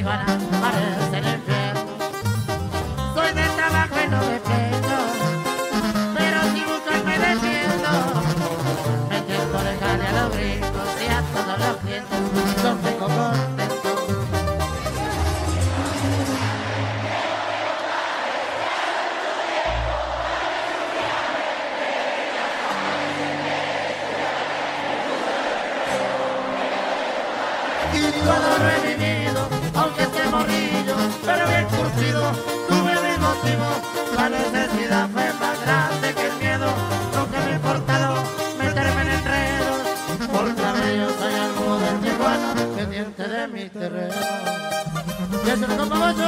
Tijuana parece el infierno. Soy de trabajo y no dependo, pero si busco me defiendo. Me intento dejarle a los gringos y a todos los clientes los tengo contentos. Y todo lo he vivido, aunque esté morrillo, pero bien curtido, tuve mis motivos. La necesidad fue más grande que el miedo, lo que me ha importado meterme en enredos. Por cabello soy algo de Tijuana, pendiente de mi terreno. Y eso lo compa Bocho.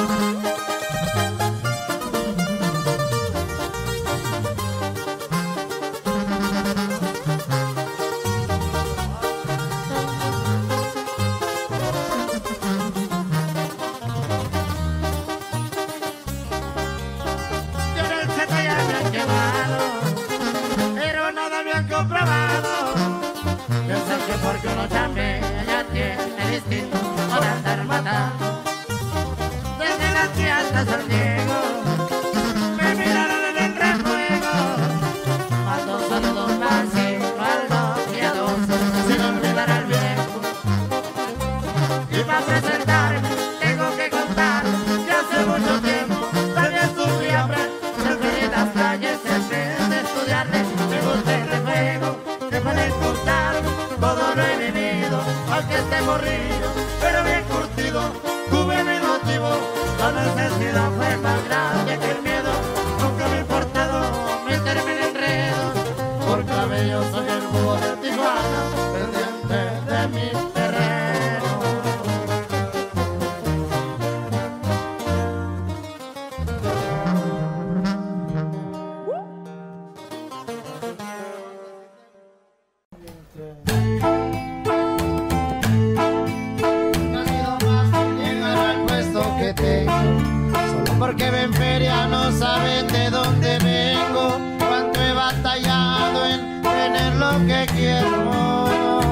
Porque uno chambea ya tiene distinto por andar matando. Desde la tía hasta San Diego me miraron en el refuego. Mando saludos al cielo, al dos y a dos, sin olvidar al viejo. Y para presentarme tengo que contar que hace mucho tiempo también sufrí hambre. Preferí las calles en vez de estudiarle. Me gusta el refuego, se puede contar. Todo lo he vivido, aunque esté morrido, pero bien curtido, tuve mi motivo. La necesidad fue más grande que el miedo, nunca me ha importado meterme en enredos. Por cabello soy el búho de Tijuana, pendiente de mis terrenos. Porque ven feria no saben de dónde vengo, cuánto he batallado en tener lo que quiero.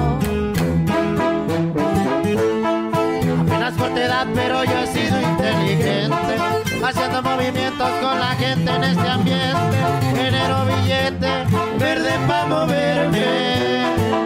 Apenas corta edad pero yo he sido inteligente, haciendo movimientos con la gente en este ambiente. Genero billete verde pa' moverme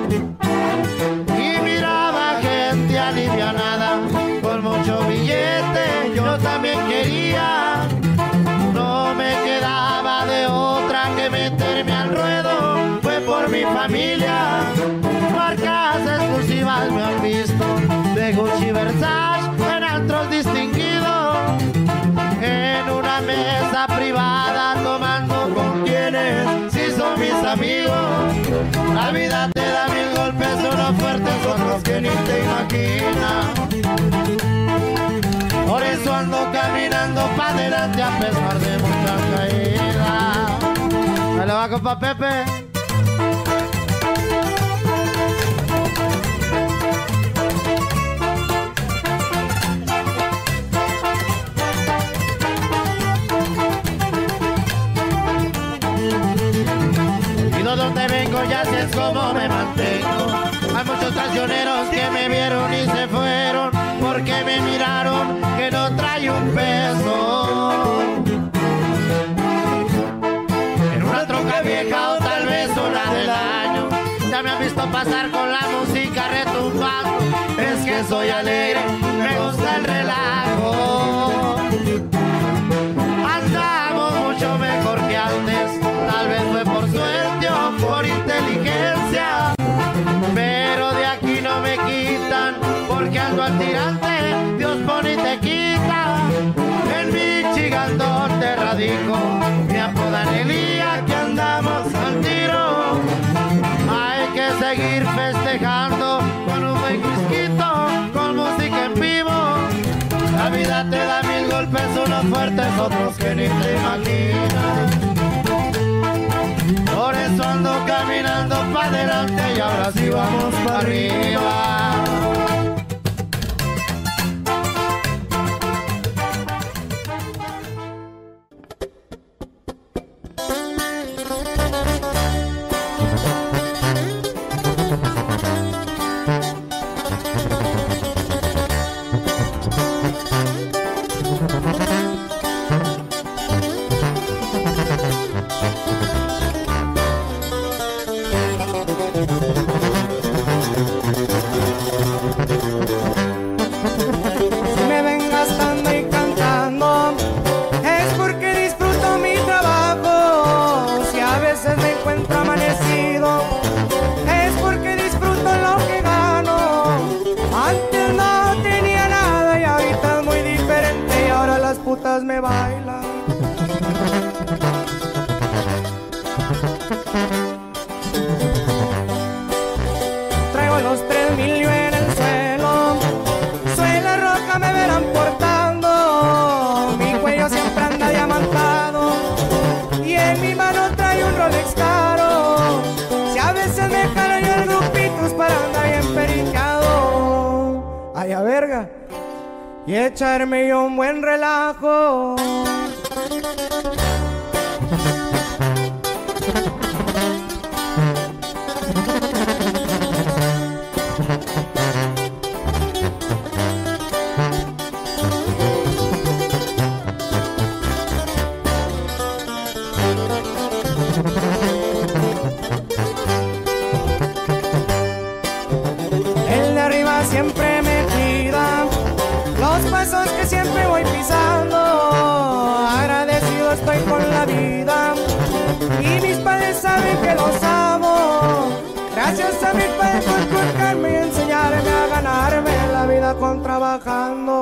y miraba gente alivianada con mucho billete. Yo también quería, no me quedaba de otra que meterme al ruedo. Fue por mi familia, marcas exclusivas me han visto, de Gucci, Versace, en antros distinguidos, en una mesa privada tomando con quienes sí son mis amigos. La vida te da mil golpes, unos fuertes, otros que ni te imaginas. Por eso ando caminando pa' adelante a pesar de muchas caídas. Me lo va compa Pepe. Y de donde vengo ya sé es como me mantengo. Hay muchos traicioneros que me vieron y se fueron porque me miraron que no trae un peso. En una troca vieja o tal vez una del año, ya me han visto pasar con la música retumbando. Es que soy alegre, me gusta el relajo. Andamos mucho mejor que antes, tal vez fue por suerte o por inteligencia, pero de aquí no me quitan porque ando al tirante. Dios pone y te quita. En Michigan donde radico me apodan Elías, que andamos al tiro. Hay que seguir festejando con un buen whisquito, con música en vivo. La vida te da mil golpes, unos fuertes, otros que ni te imaginas. Por eso ando caminando para adelante y ahora sí vamos para arriba. Si me ven gastando y cantando, es porque disfruto mi trabajo. Si a veces me encuentro amanecido, es porque disfruto lo que gano. Antes no tenía nada y ahorita es muy diferente, y ahora las putas me bailan. Traigo los 3000 yo en el suelo, soy la roca, me verán portando. Mi cuello siempre anda diamantado y en mi mano trae un Rolex caro. Si a veces me jalo yo el grupitos para andar bien periqueado, ay a verga, y echarme yo un buen relajo. El de arriba siempre me cuida los pasos que siempre voy pisando. Agradecido estoy con la vida y mis padres saben que los amo. Gracias a mis padres por inculcarme y enseñarme a ganarme la vida con trabajando.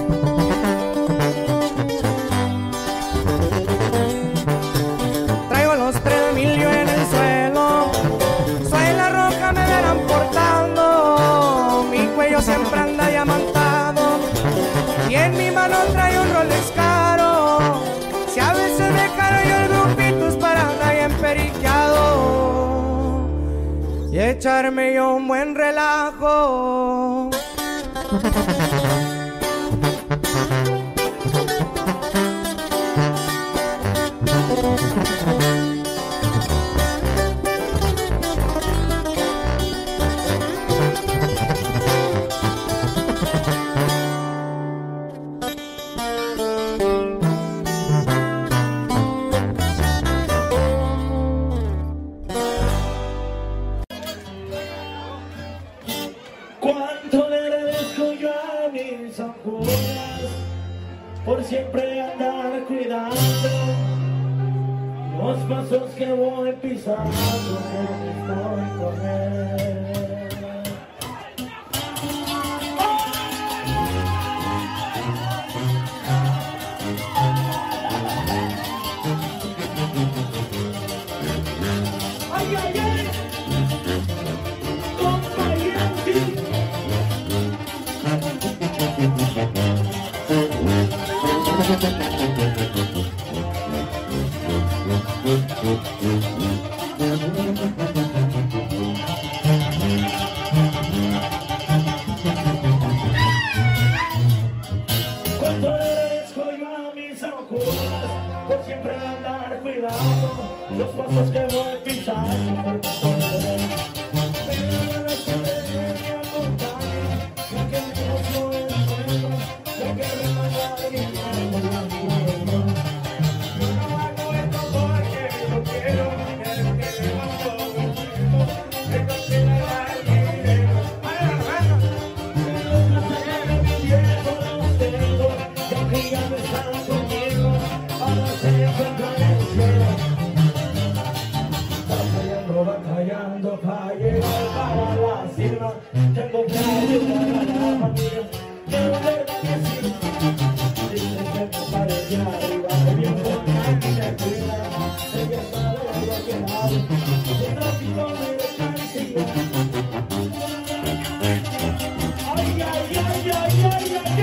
Traigo los 3000 yo en el suelo, soy la roca, me verán portando. Mi cuello siempre anda diamantado y en mi mano trae un Rolex caro. Si a veces me jalo yo el grupitos para andar bien periqueado y echarme yo un buen relajo. Cuánto le agradezco yo a mis abuelas por siempre andar cuidando los pasos que voy pisando, que estoy con él. Ay, ay, ay, cuánto le agradezco yo a mis abuelas por siempre andar cuidando los pasos que voy pisando. Batallando para llegar para la cima, tengo que ayudar a la familia, quiero ver que sí, dicen que me parece arriba, que bien por mí me cuida, ella sabe lo que hago, un ratito me descansiga. Ay, ay, ay, ay, ay, ay, ay.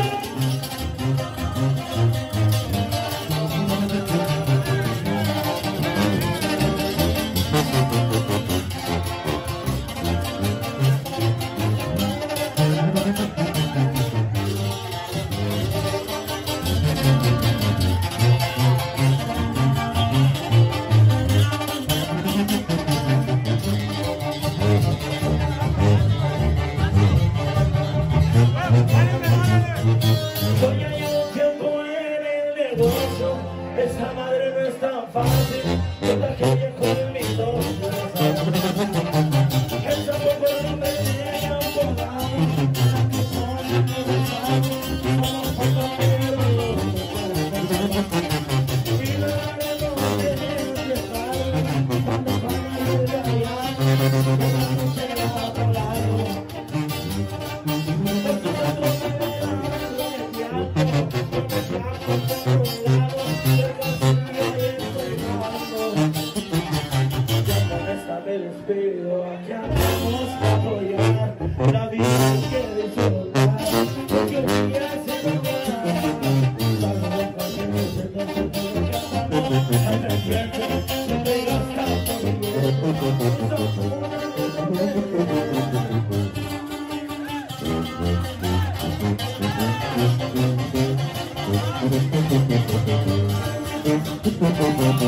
Soy ya llevo tiempo en el negocio, esta madre no es tan fácil, es la que llegó en mis dos. Esa poco no me llega por nada,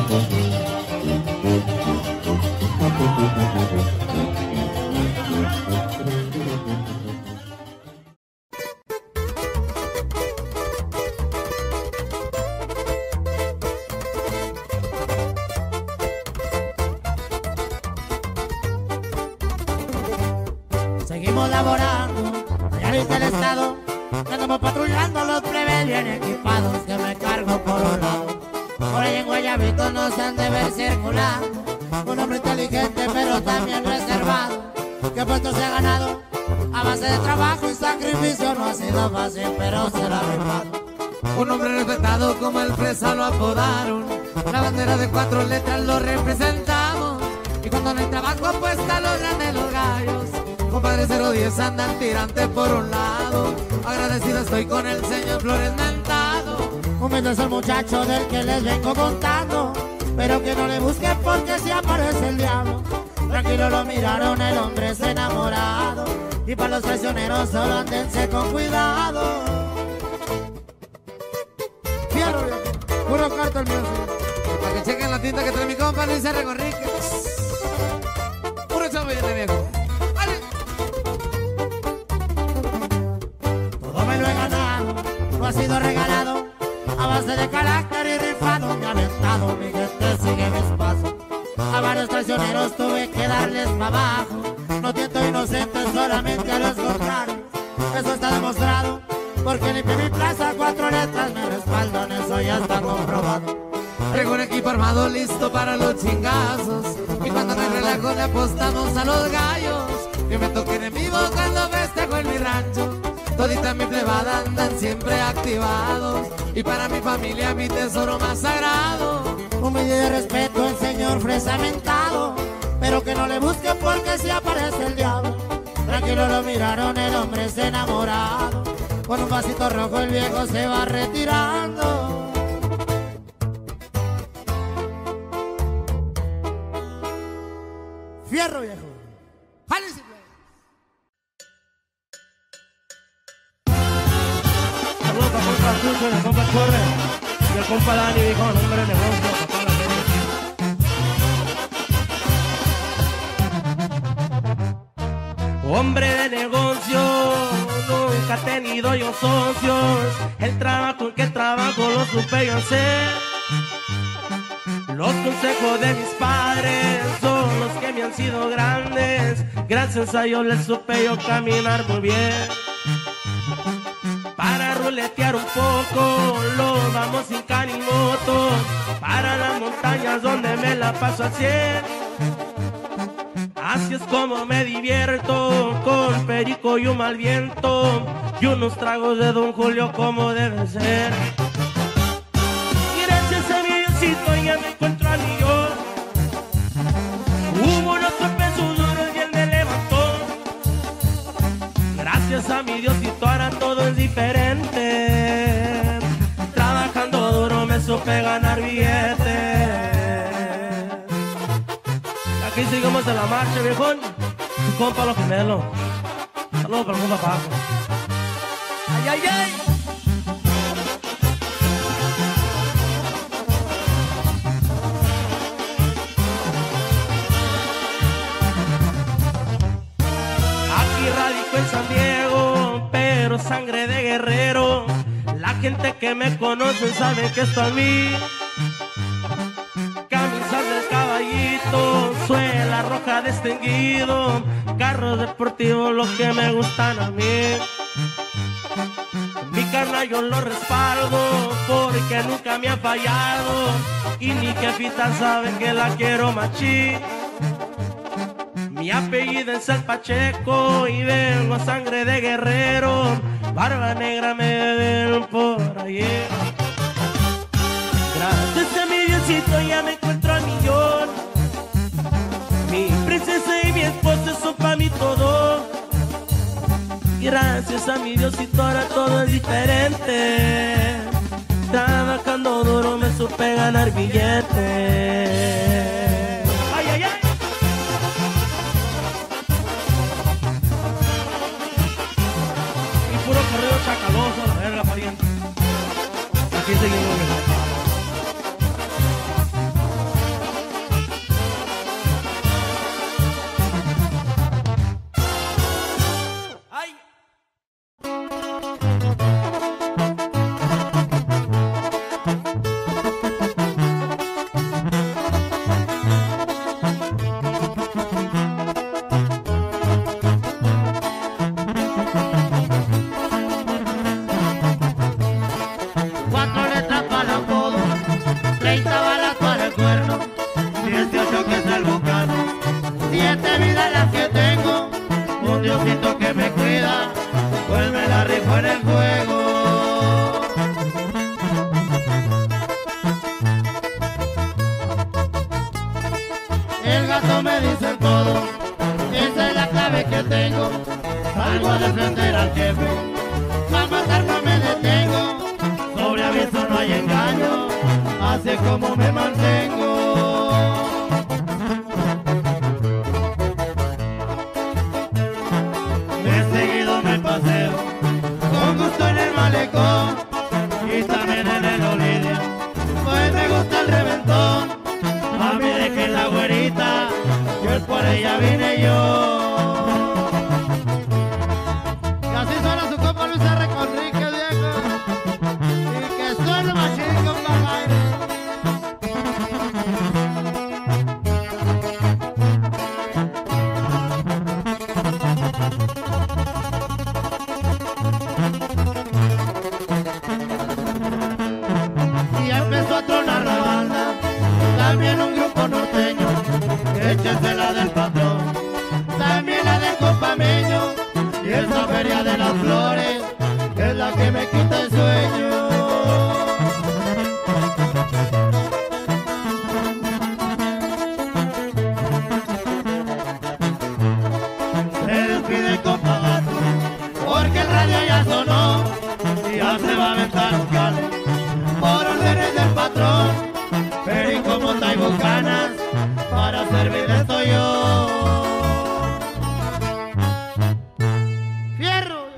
Seguimos laborando, allá en el estado, andamos patrullando los plebes bien equipados, que me cargo por un lado. Por ahí en Guayabito nos han de ver circular, un hombre inteligente pero también reservado, que puesto se ha ganado, a base de trabajo y sacrificio, no ha sido fácil pero se la ha rifado. Un hombre respetado como el Fresa lo apodaron, la bandera de 4 letras lo representamos, y cuando no hay trabajo apuesta los grandes los gallos. Compadre 010 andan tirante por un lado, agradecido estoy con el señor Flores Mentado. Humilde es el muchacho del que les vengo contando, pero que no le busquen porque si aparece el diablo. Tranquilo lo miraron, el hombre es enamorado, y para los traicioneros solo andense con cuidado. Fierro, puro carta el mío. Para que chequen la tinta que trae mi compa Luis R. Conríquez. Puro chavo de viejo. Ha sido regalado, a base de carácter y rifado, me ha aventado, mi gente sigue mis pasos. A varios traicioneros tuve que darles para abajo, no tiento inocentes, solamente a los contrarios. Eso está demostrado, porque limpié mi plaza, 4 letras me respaldan, eso ya está comprobado. Traigo un equipo armado listo para los chingazos, y cuando me relajo le apostamos a los gallos. Que me toquen en vivo cuando festejo en mi rancho, todita mi plebada andan siempre activados, y para mi familia mi tesoro más sagrado. Humilde y de respeto el señor Fresa Mentado, pero que no le busquen porque si aparece el diablo. Tranquilo lo miraron, el hombre es enamorado, con un vasito rojo el viejo se va retirando. Fierro, viejo. ¡Jálese! Saludos para compa Arturo, el compa Corre y el compa Dani, dijo nombre de negocio, papá la hombre de negocio, nunca he tenido yo socios. El trabajo en que trabajo lo supe yo hacer. Los consejos de mis padres son los que me han sido grandes. Gracias a ellos les supe yo caminar muy bien. Para ruletear un poco, lo vamos sin canimoto, para las montañas donde me la paso al 100. Así es como me divierto, con perico y un mal viento, y unos tragos de Don Julio como debe ser. Y gracias a mi Diosito ya me encuentro al millón. Hubo unos tropiezos duros y él me levantó. Gracias a mi Diosito ahora todo es diferente. Trabajando duro me supe ganar billetes. Aquí seguimos en la marcha, viejón. Tu compa Los Gemelos. Saludos para el compa Paco. ¡Ay, ay, ay! Aquí radico en San Diego, pero sangre de guerrero. La gente que me conoce sabe que esto a mí. Camisas del Caballito, suela roja distinguido, carros deportivos lo que me gustan a mí. Mi carnal yo lo respaldo porque nunca me ha fallado, y ni que Fita sabe que la quiero machín. Mi apellido es El Pacheco y vengo a sangre de guerrero, barba negra me ven por allí. Gracias a mi Diosito ya me encuentro al millón. Mi princesa y mi esposo son pa' mí todo. Gracias a mi Diosito ahora todo es diferente. Trabajando duro me supe ganar billetes. ¡Ay, ay, ay! Y puro corrido chacaloso, la verga, pariente. Aquí seguimos, mi salgo a defender al jefe. A matar no me detengo, sobre aviso no hay engaño, así es como me mantengo. De seguido me paseo, con gusto en el malecón y también en el Olidia, pues me gusta el reventón. A mí dejen la güerita, que por ella vine yo. Y así suena su compa Luis R. Conrique, viejo. Y que suena machín, compa Jairo. Y empezó a tronar la banda, también un grupo norteño, échense la del patrón, también la del compameño, y esa feria de las flores es la que me quita el sueño. Se despide el compa Gato, porque el radio ya sonó, y ya se va a aventar un cale, por órdenes del patrón. Pero y como taibucanas, para servirle estoy yo. ¡Fierro!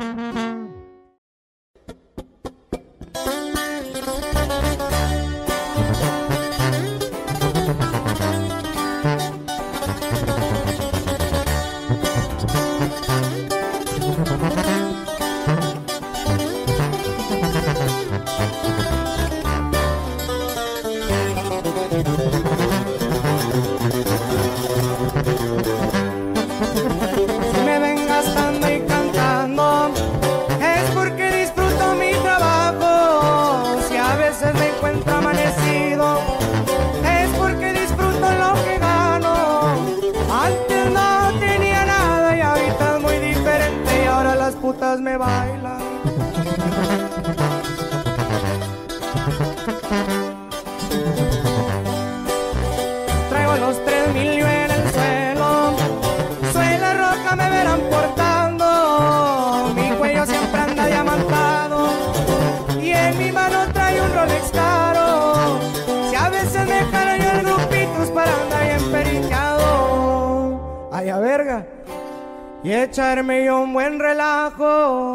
Si me ven gastando y cantando, es porque disfruto mi trabajo. Si a veces me encuentro amanecido, es porque disfruto lo que gano. Antes no tenía nada y ahorita es muy diferente, y ahora las putas me bailan. Traigo los 3000 yo en el suelo, soy la roca, me verán portando. Mi cuello siempre anda diamantado y en mi mano trae un Rolex caro. Si a veces me jalo yo el grupitos para andar bien periqueado, ay a verga, y echarme yo un buen relajo.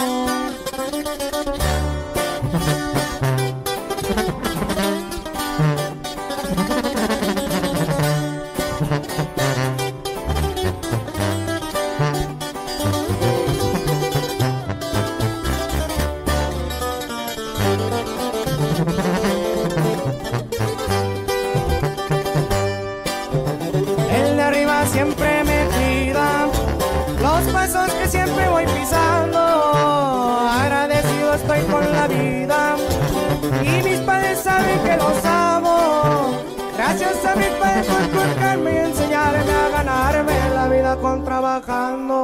El de arriba siempre me cuida los pasos que siempre voy pisando. Agradecido estoy con la vida y mis padres saben que los amo. Gracias a mis padres por educarme y enseñarme a ganarme la vida con trabajando.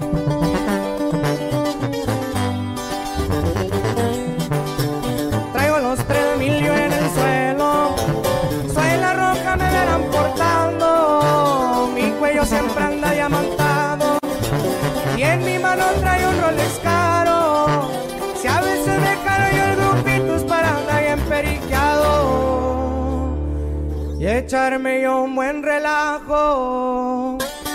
Traigo los 3000 yo en el suelo, soy la roca, me verán portando. Mi cuello siempre anda diamantado y en mi mano trae un Rolex caro. Si a veces me jalo yo el grupitos para andar bien periqueado y echarme yo un buen relajo.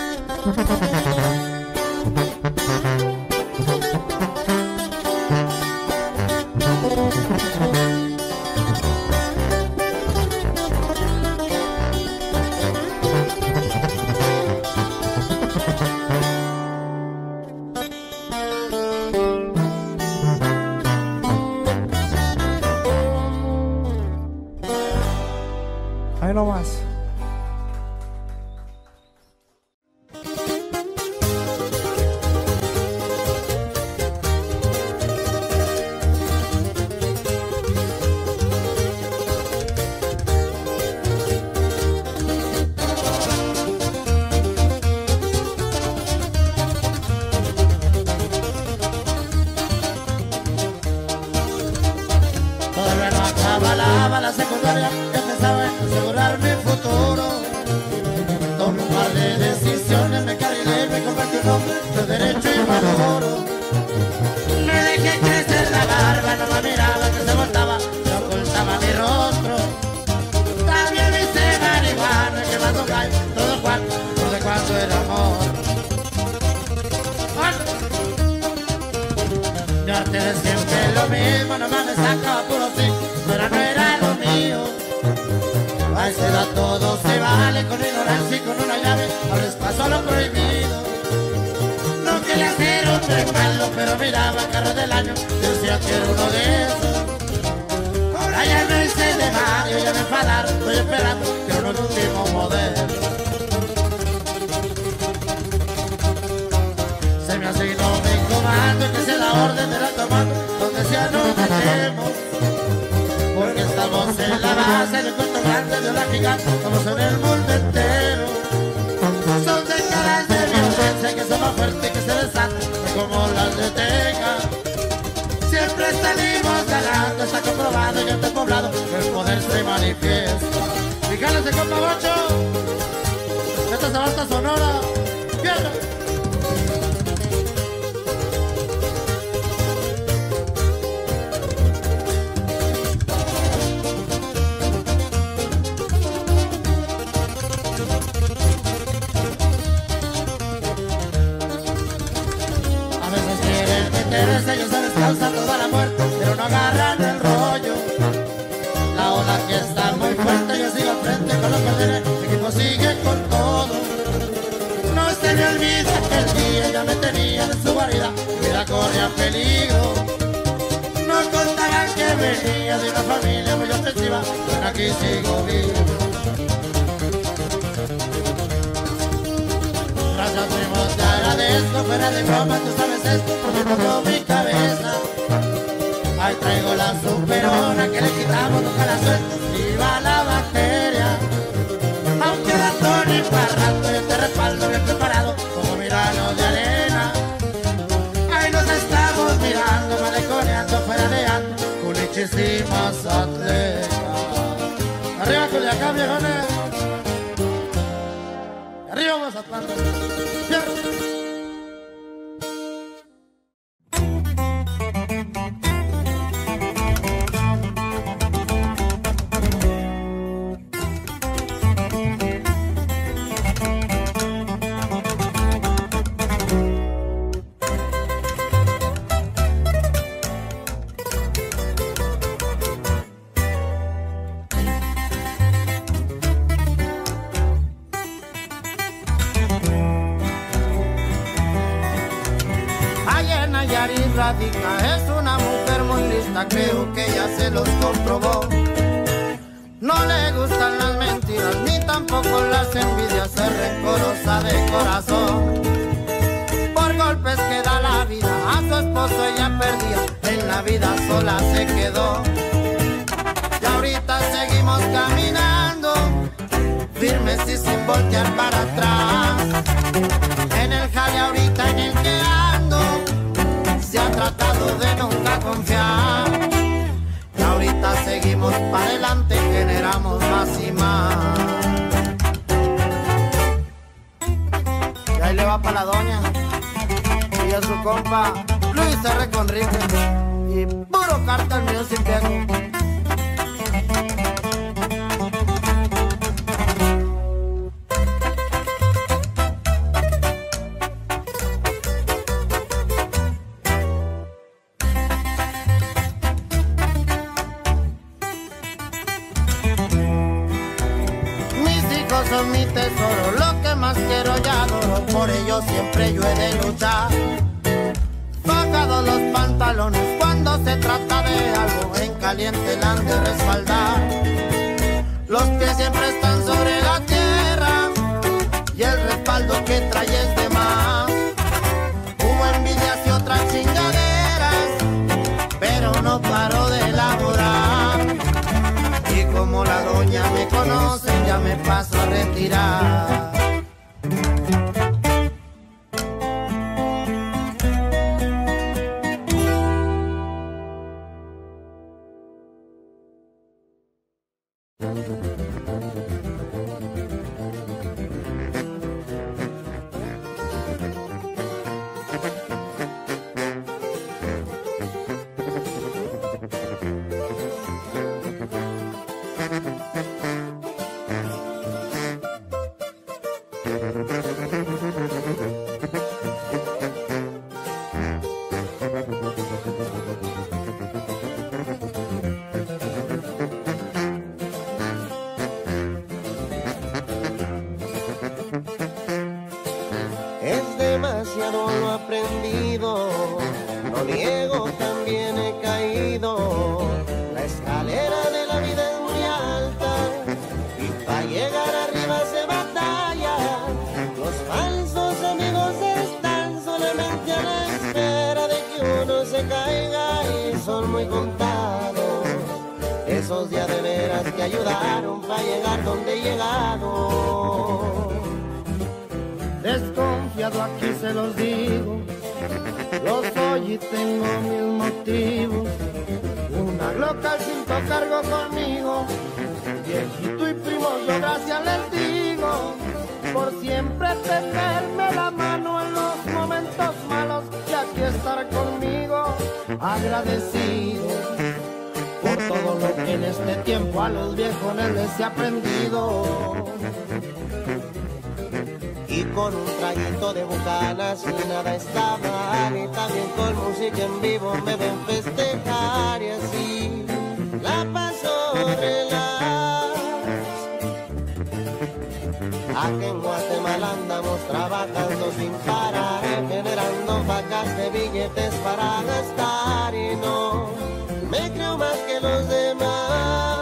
Ahí nomás. Todavía no acababa la secundaria, ya pensaba en asegurar mi futuro. Tomé un par de decisiones, me carrilé y me convertí en hombre de derecho y maduro. lo mismo, nomás me sacaba puro sí, pero no era lo mío. A esa edad todo se vale, con ignorancia y con una llave, abres paso a lo prohibido. No quería ser un tren malo, pero miraba carro del año, decía que era uno de esos. Ahora ya no hice de Mario, ya me enfadaron, estoy esperando que un último modelo. Se me asignó mi comando, que sea la orden de la tomando, donde sea no metemos. Porque estamos en la base del cuento grande de la gigante, estamos en el mundo entero. Son décadas de violencia que son más fuertes que se desatan, como las de Texas. Siempre salimos ganando, está comprobado y está poblado, el poder se manifiesta. Y cállese, compa Bocho, esta se va hasta Sonora. ¡Pierda! Ellos se les causa toda la muerte, pero no agarran el rollo. La ola que está muy fuerte, yo sigo al frente con los cordeles, el equipo sigue con todo. No se me olvida que el día ya me tenían en su guarida, mi vida corría peligro. No contaban que venía de una familia muy ofensiva, pero aquí sigo vivo. Gracias, primo, te agradezco, fuera de broma, tú sabes esto, porque toco mi cabeza. Ahí traigo la superona que le quitamos, nunca la suelto, viva la bacteria. Aunque la Tony Parrato, yo te respaldo bien preparado, como mirano de arena. Ahí nos estamos mirando, maleconeando, fuera de ando, culichísimas atletas. Arriba Culiacán, viejones. Arriba Mazatlán. Radica, es una mujer muy lista, creo que ya se los comprobó. No le gustan las mentiras, ni tampoco las envidias, es rencorosa de corazón. Por golpes que da la vida, a su esposo ella perdía, en la vida sola se quedó. Y ahorita seguimos caminando, firmes y sin voltear para atrás. En el jale ahorita en el que ando, se ha tratado de nunca confiar. Y ahorita seguimos para adelante, generamos más y más. Y ahí le va para la doña y a su compa Luis R. Conrique y puro Cartel Music viejo. Son mi tesoro, lo que más quiero y adoro, por ello siempre yo he de luchar. Bajados los pantalones cuando se trata de algo, en caliente la han de respaldar. Los pies siempre están sobre la tierra y el respaldo que trae es de más. Hubo envidias y otras chingaderas, pero no paro de elaborar. Y como la doña me conoce, ya me paso a retirar. aprendido, no niego, también he caído. La escalera de la vida es muy alta y para llegar arriba se batalla. Los falsos amigos están solamente a la espera de que uno se caiga y son muy contados esos días de veras que ayudaron para llegar donde he llegado. Desconfiado aquí se los digo, lo soy y tengo mis motivos. Una loca al cinto cargo conmigo, viejito y primo yo gracias les digo. Por siempre tenderme la mano en los momentos malos y aquí estar conmigo, agradecido por todo lo que en este tiempo a los viejones les he aprendido. Y con un traguito de bucanas y nada está mal, y también con música en vivo me ven festejar y así la paso relax. Aquí en Guatemala andamos trabajando sin parar, generando vacas de billetes para gastar y no me creo más que los demás.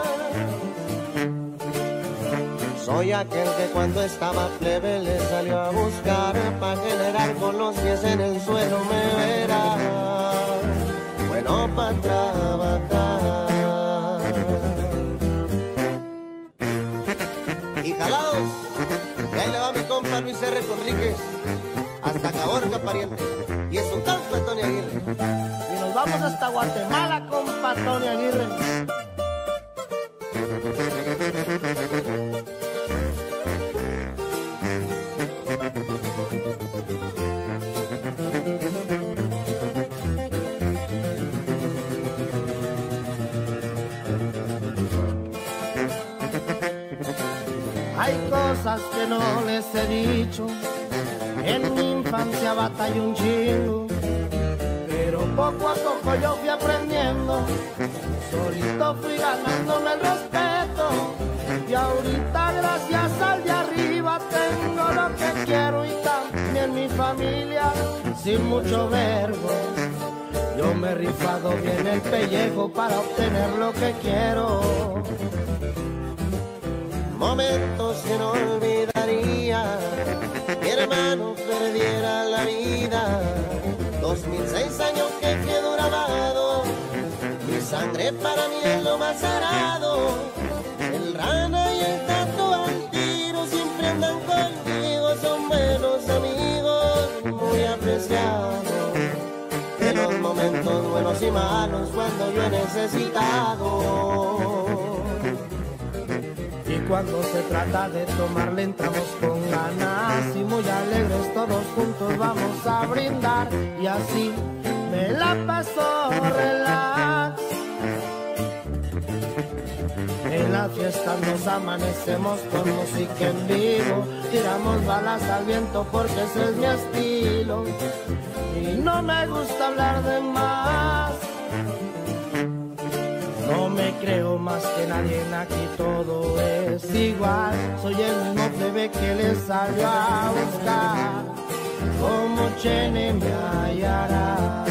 Soy aquel que cuando estaba plebe le salió a buscar para generar con los pies en el suelo, me verá bueno para trabajar. Y jalados, y ahí le va mi compa Luis R. Conríquez, hasta Caborca, pariente, y es un compa Tony Aguirre. Y nos vamos hasta Guatemala, compa Tony Aguirre. Hay cosas que no les he dicho, en mi infancia batallé un chingo, pero poco a poco yo fui aprendiendo, solito fui ganándome el respeto, y ahorita gracias al de arriba tengo lo que quiero y también mi familia, sin mucho verbo. Yo me he rifado bien el pellejo para obtener lo que quiero. Momentos que no olvidaría, mi hermano perdiera la vida. 2006 años que quedó grabado, mi sangre para mí es lo más sagrado. El Rana y el Tato al tiro siempre andan conmigo, son buenos amigos, muy apreciados. De los momentos buenos y malos cuando yo he necesitado. Y cuando se trata de tomar le entramos con ganas y muy alegres todos juntos vamos a brindar y así me la paso relax. En la fiesta nos amanecemos con música en vivo, tiramos balas al viento porque ese es mi estilo y no me gusta hablar de más. No me creo más que nadie, aquí todo es igual. Soy el mismo plebe que le salió a buscar, como Chene me hallará.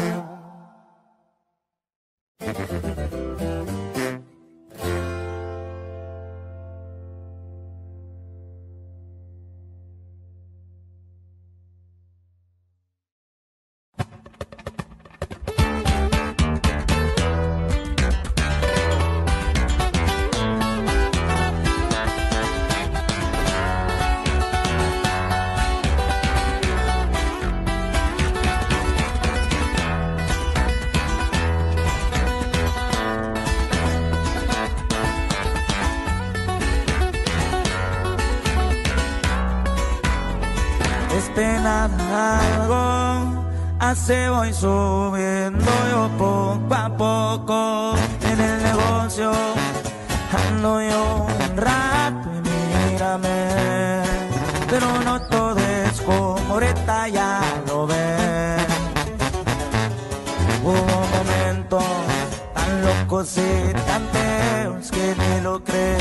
Algo así voy subiendo yo poco a poco en el negocio, ando yo un rato y mírame, pero no todo es como ahorita ya lo ven. Hubo momentos tan locos y tan feos que ni lo creen.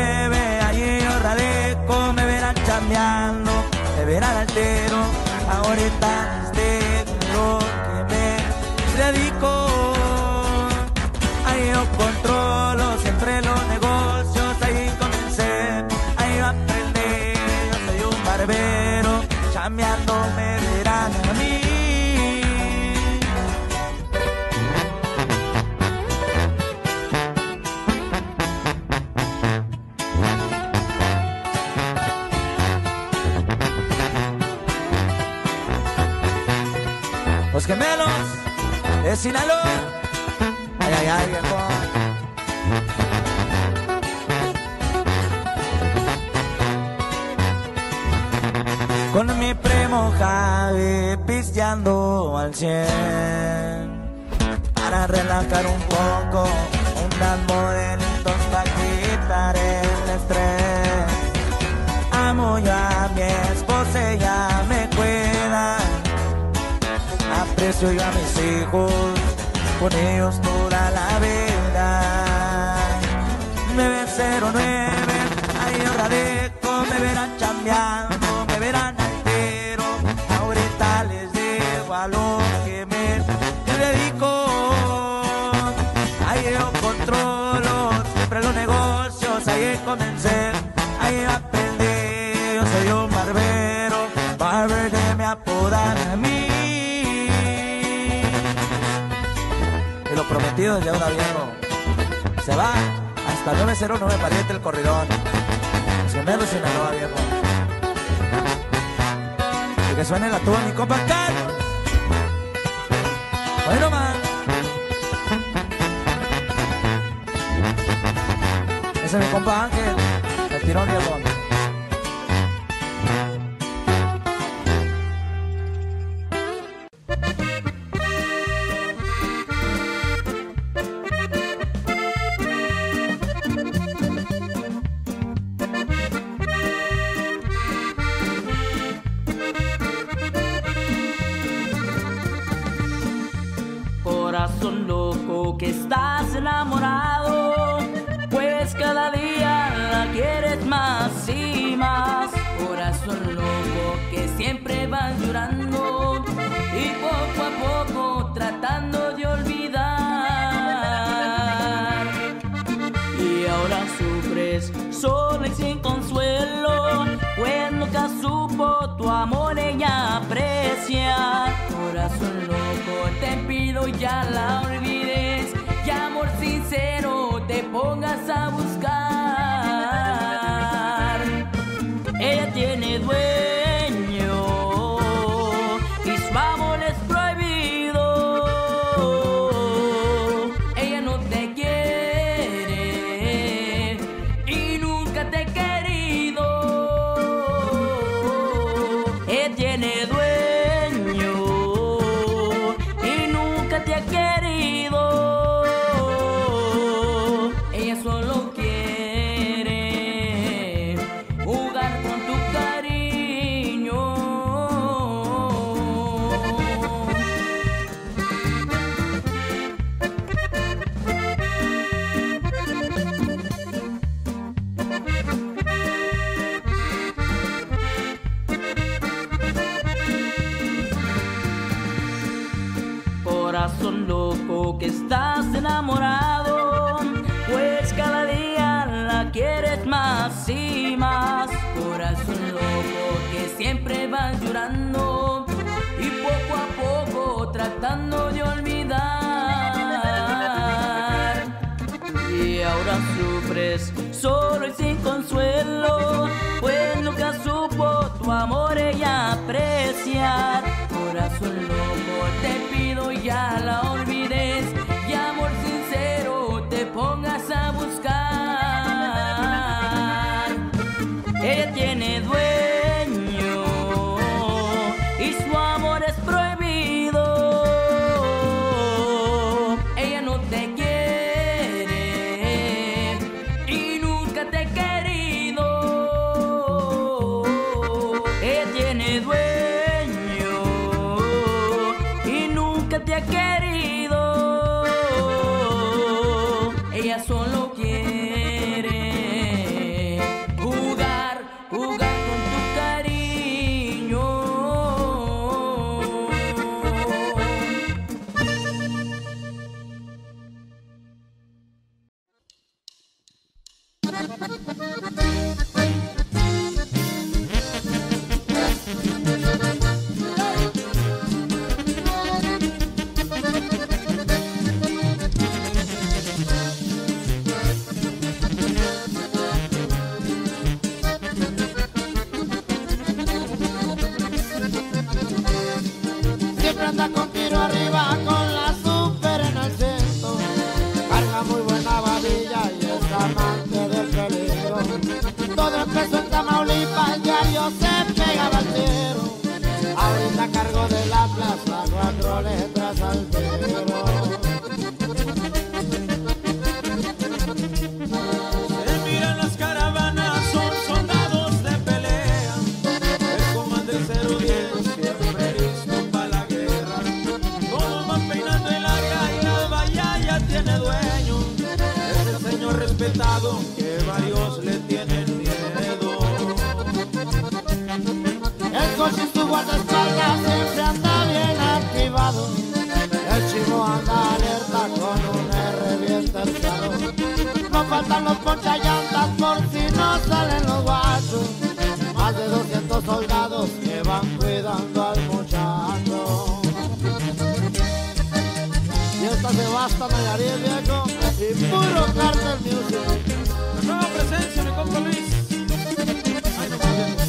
909, allí yo radico, me verán cambiando, me verán altero, ahora ahorita es de lo que me dedico. Ahí yo controlo siempre los negocios, ahí comencé, ahí aprendí. Yo soy un barbero, chambeando me verán a mí. Los gemelos de Sinaloa. Ay, ay, ay, viejo. Con mi primo Javi pisteando al 100 para relajar un poco, unas modelitos para quitar el estrés. Amo yo a mi esposa, ella me cuida. Aprecio yo a mis hijos, con ellos toda la vida. 909, ahí yo radico, me verán chambeando, me verán entero. Ahorita les digo a lo que me dedico. Ahí yo controlo siempre los negocios, ahí comencé, ahí aprendí. Yo soy un barbero, barber que me apodan a mí. Y lo prometido es deuda, viejo. Se va hasta 909 Pariente el Corridón. Los gemelos Sinaloa, viejo. Y que suene la tuba mi compa Carlos. Bueno, man. Ese es mi compa Ángel, el tirón, viejo. Corazón loco que estás enamorado, pues cada día la quieres más y más. Corazón loco que siempre vas llorando y poco a poco tratando de olvidar. Y ahora sufres sola y sin consuelo, pues nunca supo tu amor ella aprecia. Corazón loco, te pido ya la olvides y amor sincero te pongas a buscar. Ella tiene dueño y su amor es prohibido. Ella no te quiere y nunca te ha querido. Ella tiene dueño y nunca te ha querido. Ella solo quiere jugar con tu cariño. Corazón loco que estás enamorado, pues cada día la quieres más y más. Corazón loco que siempre vas llorando y poco a poco tratando de olvidar. Y ahora sufres solo y sin consuelo, pues nunca supo tu amor ella apreciar. Corazón loco, te pido ya la olvides y amor sincero te pongas a buscar. Ella tiene dueño y su amor es prohibido. Ella no te quiere y nunca te ha querido. Ella tiene dueño y nunca te ha querido. Ella solo quiere jugar con tu cariño. Siempre anda con tiro arriba, con la super en el centro. Carga muy buena babilla y es amante del peligro. Todo empezó en Tamaulipas, diario se pegaba al tiro. Ahorita cargo de la plaza, 4 letras al tiro. Se miran las caravanas, son soldados de pelea. El comandante 010 siempre listo para la guerra. Todos van peinando el área y la valla ya tiene dueño. Es el señor respetado que varios le tienen miedo. El coche y su guardaespaldas siempre anda bien activado. El chivo anda alerta con un R bien terciado. No faltan los ponchallantas por si no salen los guachos. Más de 200 soldados que van cuidando al muchacho. Y esta se basta Nayarit, viejo, y puro Cartel Music. La nueva presencia, mi compa Luis. Ay, no puede.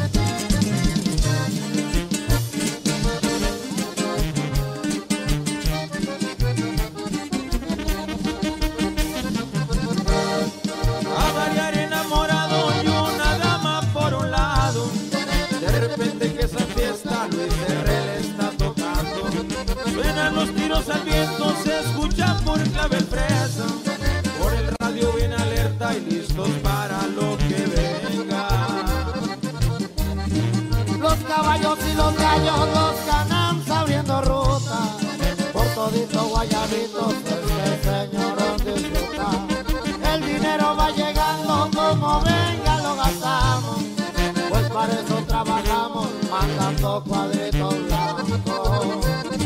A variar enamorado y una dama por un lado. De repente que esa fiesta Luis R. le está tocando. Suenan los tiros al viento, se escucha por clave fresa. Por el radio bien alerta y listos para lo que venga. Los caballos y los gallos, los canams abriendo ruta. Por todito Guayabitos, el señor disfruta. El dinero va llegando, como venga lo gastamos. Pues para eso trabajamos, mandando cuadritos blancos.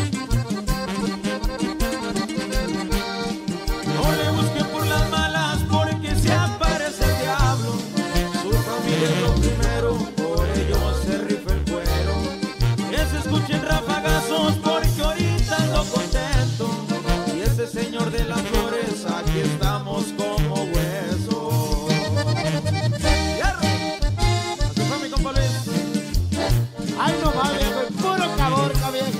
No le busquen por las malas porque se aparece el diablo. Su familia es lo primero, por ello se rifa el cuero. Que se escuchen rafagazos porque ahorita ando contento. Y ese señor de las flores, aquí estamos como hueso. ¡Hierro! Así fue mi compa Luis. Ay no va viejo, el puro caborca viejo.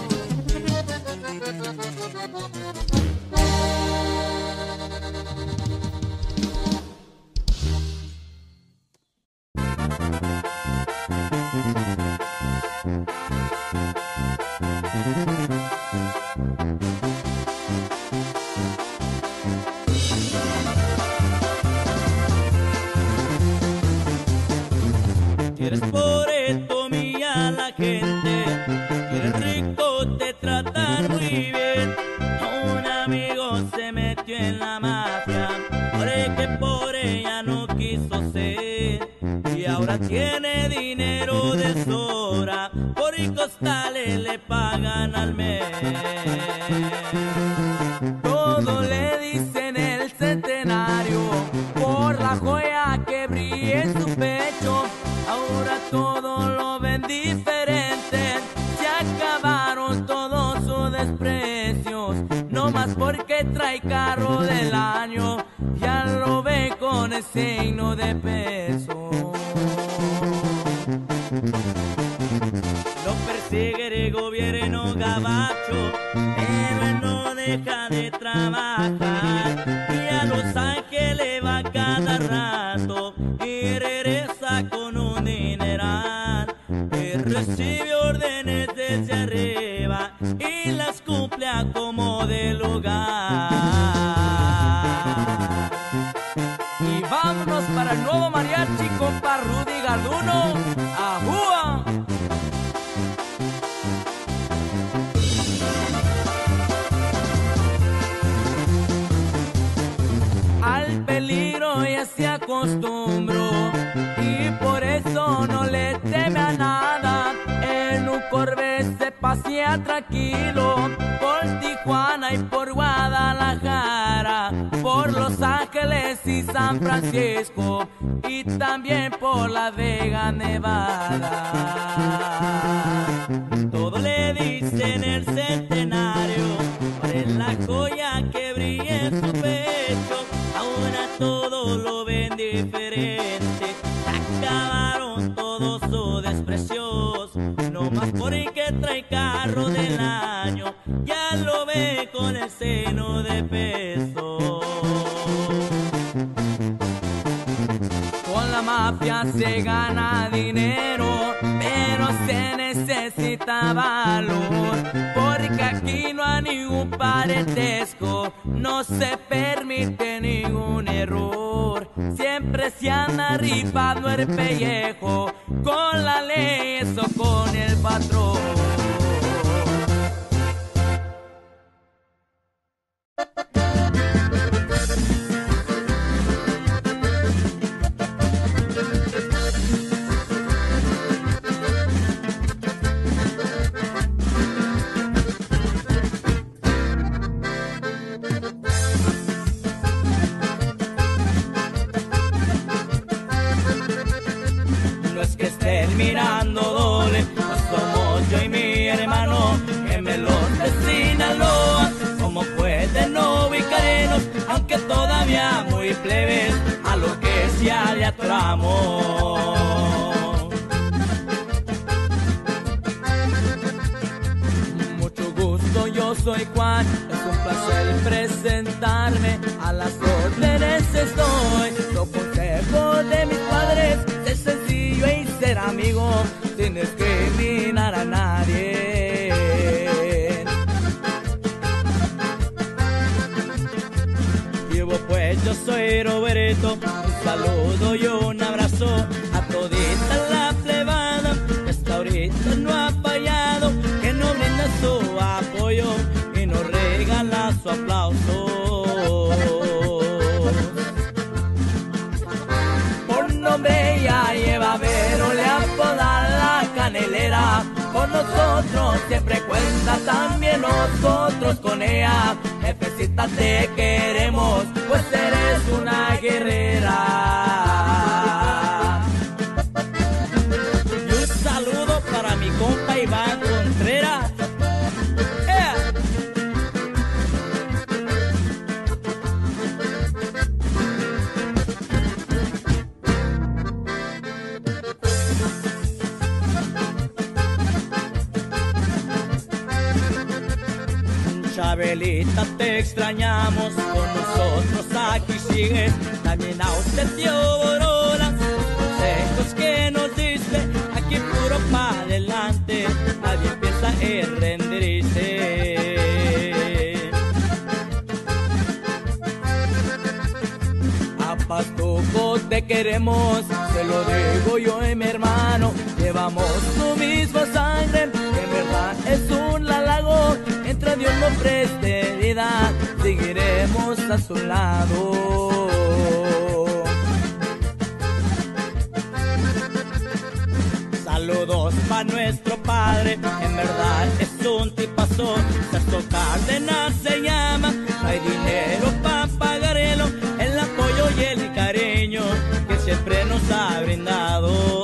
Quieres por esto mía la gente, quieres rico te tratan muy bien. Un amigo se metió en la mafia, porque por ella no quiso ser. Y ahora tiene dinero de sobra, por costales le pagan al mes. Todo le dicen el centenario, por la joya que brilla en su pecho. Ahora todo lo ven diferente, se acabaron todos sus desprecios. No más porque trae carro del año, ya lo ve con el signo de peso. Lo persigue el gobierno gabacho, pero él no deja de trabajar. Y a Los Ángeles va cada rato y regresa con un dineral. Y recibe órdenes desde arriba y las cumple a como de lugar. Y vámonos para el nuevo mariachi, compa Rudy Garduno. ¡Ajúa! Al peligro ya se acostumbró y por eso no le teme a nada. En un Corvette se pasea tranquilo por Tijuana y por Guadalajara, por Los Ángeles y San Francisco y también por la Vega Nevada. Todo le dicen el centenario, por la joya que brilla en su pecho. Ahora todo lo ven diferente, acabaron todos sus desprecios. No más porque trae carro del año, ya lo ve con el seno de peso. Con la mafia se gana dinero, pero se necesita valor, porque aquí no hay ningún parentesco, no se permite ningún error. Siempre se anda rifando el pellejo, con la ley o con el patrón. Mirando doble, pues somos yo y mi hermano gemelos de Sinaloa. ¿Cómo pueden no ubicarnos, aunque todavía muy plebes, a lo que sea de atramo? Mucho gusto, yo soy Juan, es un placer presentarme, a las órdenes estoy. Los consejos de mis padres es sencillo y ser amigo sin discriminar a nadie. Vivo pues, yo soy Roberto, un saludo y un abrazo a todita la plebada que hasta ahorita no ha fallado, que nos brinda su apoyo y nos regala su aplauso. Por nombre ya lleva Vero, le apodan la canelera. Con nosotros siempre cuenta, también nosotros con ella. Jefecita, te queremos, pues eres una guerrera. Y un saludo para mi compa Iván Contreras. Chabelita, te extrañamos, con nosotros aquí sigues. También a usted, tío Borola, los consejos que nos diste, aquí puro pa' adelante, nadie piensa en rendirse. A Pastuco te queremos, te lo digo yo y mi hermano, llevamos tu misma sangre, que en verdad es un halago. Mientras Dios nos preste vida, seguiremos a su lado. Saludos pa' nuestro padre, en verdad es un tipazo. Sergio Cárdenas se llama, no hay dinero pa' pagarlo, el apoyo y el cariño que siempre nos ha brindado.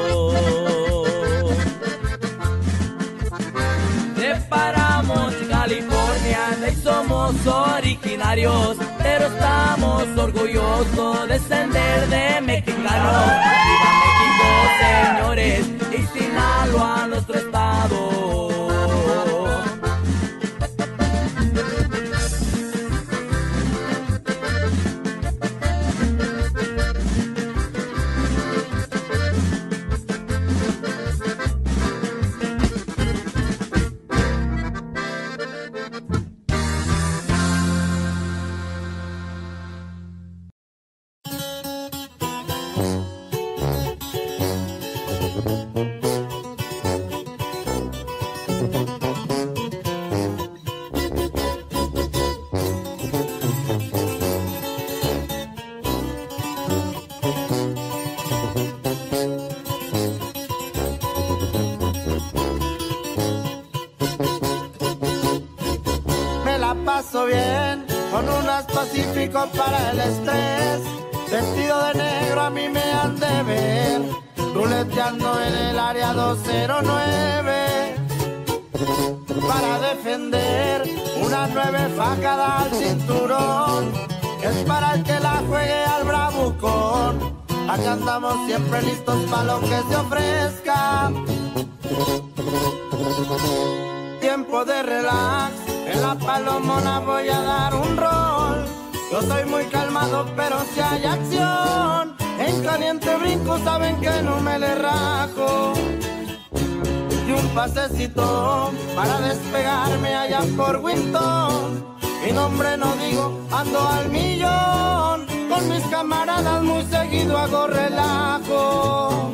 Separamos California y somos originarios, pero estamos orgullosos de descender de mexicanos. ¡Viva México, señores! Y Sinaloa, nuestro estado. andas pacífico para el estrés, vestido de negro a mí me han de ver, ruleteando en el área 209, para defender una 9 fajada al cinturón, es para el que la juegue al bravucón. Acá andamos siempre listos para lo que se ofrezca. Tiempo de relax, en la Palomona voy a dar un rol. Yo soy muy calmado, pero si hay acción, en caliente brinco, saben que no me le rajo. Y un pasecito para despegarme allá por Winton. Mi nombre no digo, ando al millón. Con mis camaradas muy seguido hago relajo.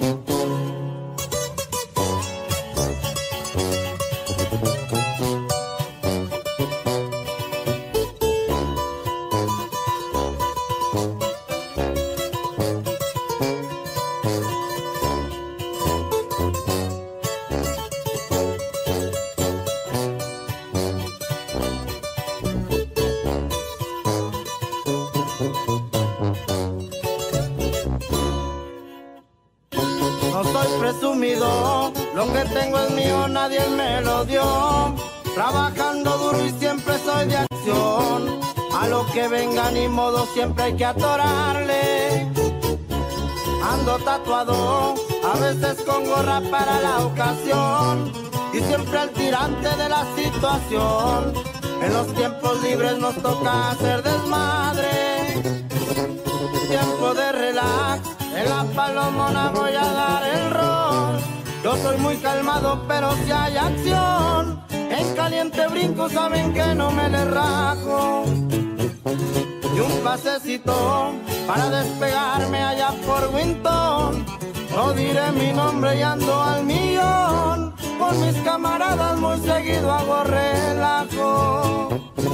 Lo que tengo es mío, nadie me lo dio. Trabajando duro y siempre soy de acción. A lo que venga ni modo, siempre hay que atorarle. Ando tatuado, a veces con gorra para la ocasión. Y siempre al tirante de la situación. En los tiempos libres nos toca hacer desmadre. Tiempo de relax, en la Palomona voy a dar el rol. Yo soy muy calmado, pero si hay acción, en caliente brinco, saben que no me le rajo. Y un pasecito para despegarme allá por Winton. No diré mi nombre y ando al millón. Con mis camaradas muy seguido hago relajo.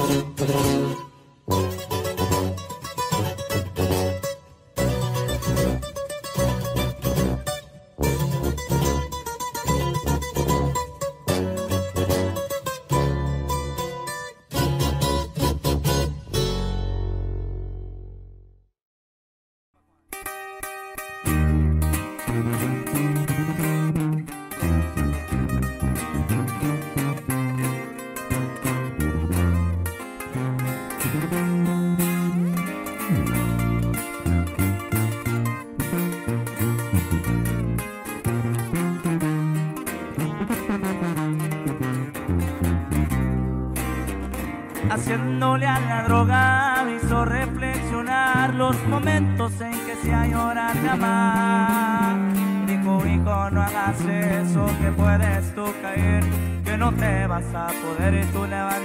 Haciéndole a la droga me hizo reflexionar los momentos en que se añoran de amar. Dijo, hijo, no hagas eso, que puedes tú caer, que no te vas a poder tú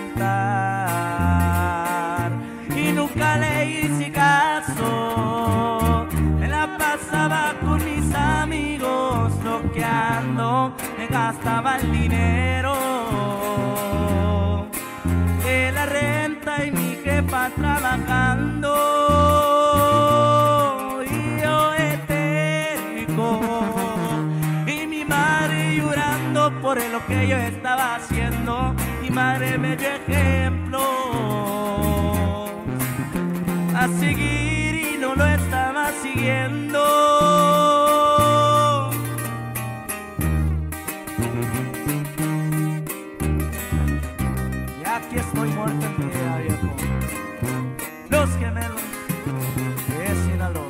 levantar. Y nunca le hice caso, me la pasaba con mis amigos loqueando, me gastaba el dinero de la renta y mi jefa trabajando, y yo etérico, y mi madre llorando por lo que yo estaba haciendo. Mi madre me dio ejemplo a seguir y no lo estaba siguiendo. Aquí estoy muerto en vida, viejo. Los gemelos de Sinaloa.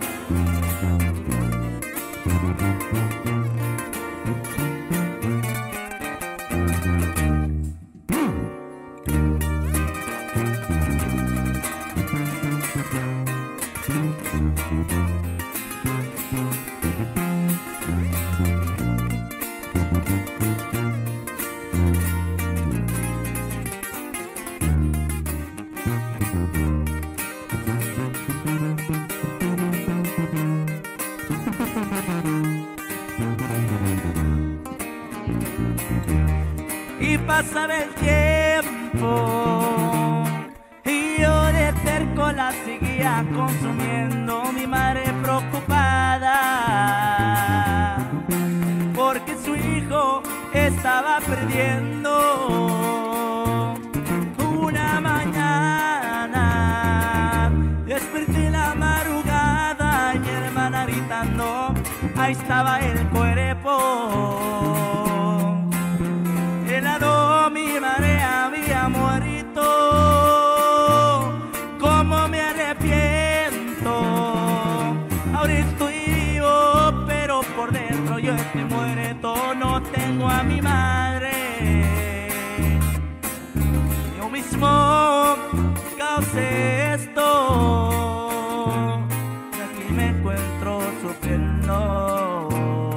Y pasaba el tiempo y yo de terco la seguía consumiendo. Mi madre preocupada porque su hijo estaba perdiendo. Una mañana ahí estaba el cuerpo. El lado mi madre había muerto. Cómo me arrepiento. Ahora estoy vivo, pero por dentro yo estoy muerto. No tengo a mi madre. Yo mismo causé esto. Y aquí me encuentro sufriendo.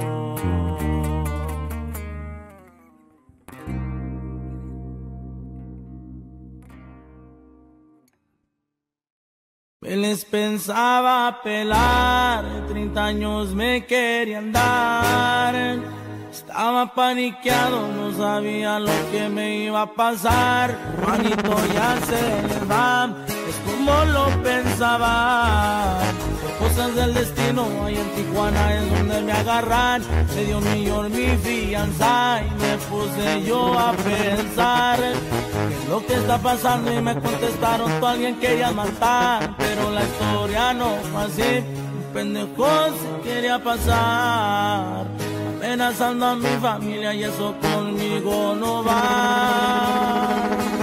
Me les pensaba pelar, 30 años me querían dar. Estaba paniqueado, no sabía lo que me iba a pasar. Juanito ya se les va, es como lo pensaba. Cosas del destino, ahí en Tijuana es donde me agarran. Me dio un millón mi fianza y me puse yo a pensar qué es lo que está pasando y me contestaron, tú alguien quería matar. Pero la historia no fue así, un pendejo se quería pasar, amenazando a mi familia y eso conmigo no va.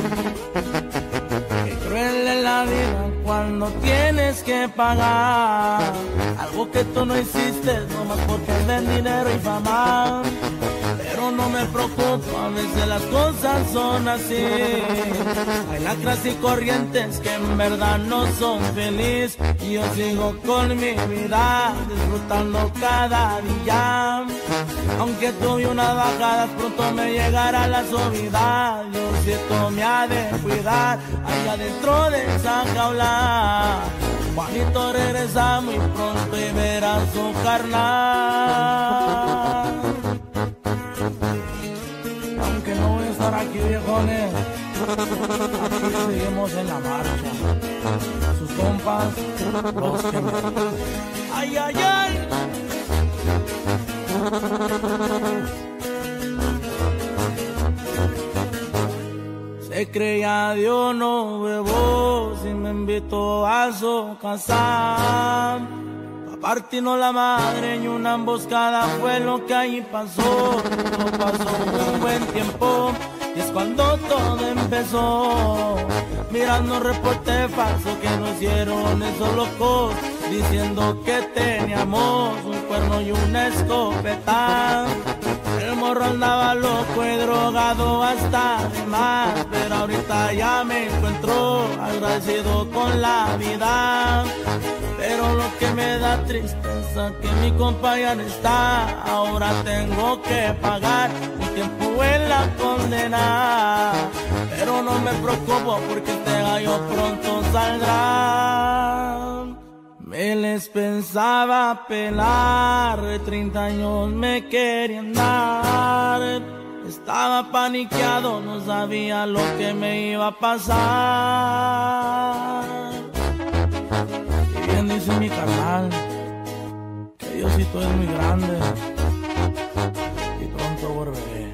Qué cruel es la vida cuando tienes que pagar algo que tú no hiciste, nomás porque ven dinero y fama. Pero no me preocupo, a veces las cosas son así. Hay lacras y corrientes que en verdad no son felices, y yo sigo con mi vida, disfrutando cada día. Aunque tuve una bajada, pronto me llegará la suavidad. Diosito me ha de cuidar, allá adentro de esa jaula. Juanito regresa muy pronto y verá su carnal. Aunque no voy a estar aquí, viejones, aquí seguimos en la marcha. Sus compas, los que me... ¡Ay, ay, ay! Se creía Dios no bebo, si me invitó a su casa. Pa' partirnos la madre y una emboscada fue lo que ahí pasó. No pasó un buen tiempo y es cuando todo empezó. Mirando reporte falso que nos hicieron esos locos, diciendo que teníamos un cuerno y una escopeta. El morro andaba loco y drogado hasta de más, pero ahorita ya me encuentro agradecido con la vida. Pero lo que me da tristeza que mi compa ya no está. Ahora tengo que pagar un tiempo en la condena, pero no me preocupo porque este gallo pronto saldrá. Me les pensaba pelar, 30 años me querían dar. Estaba paniqueado, no sabía lo que me iba a pasar. Y bien dice mi carnal, que Diosito es muy grande y pronto volveré.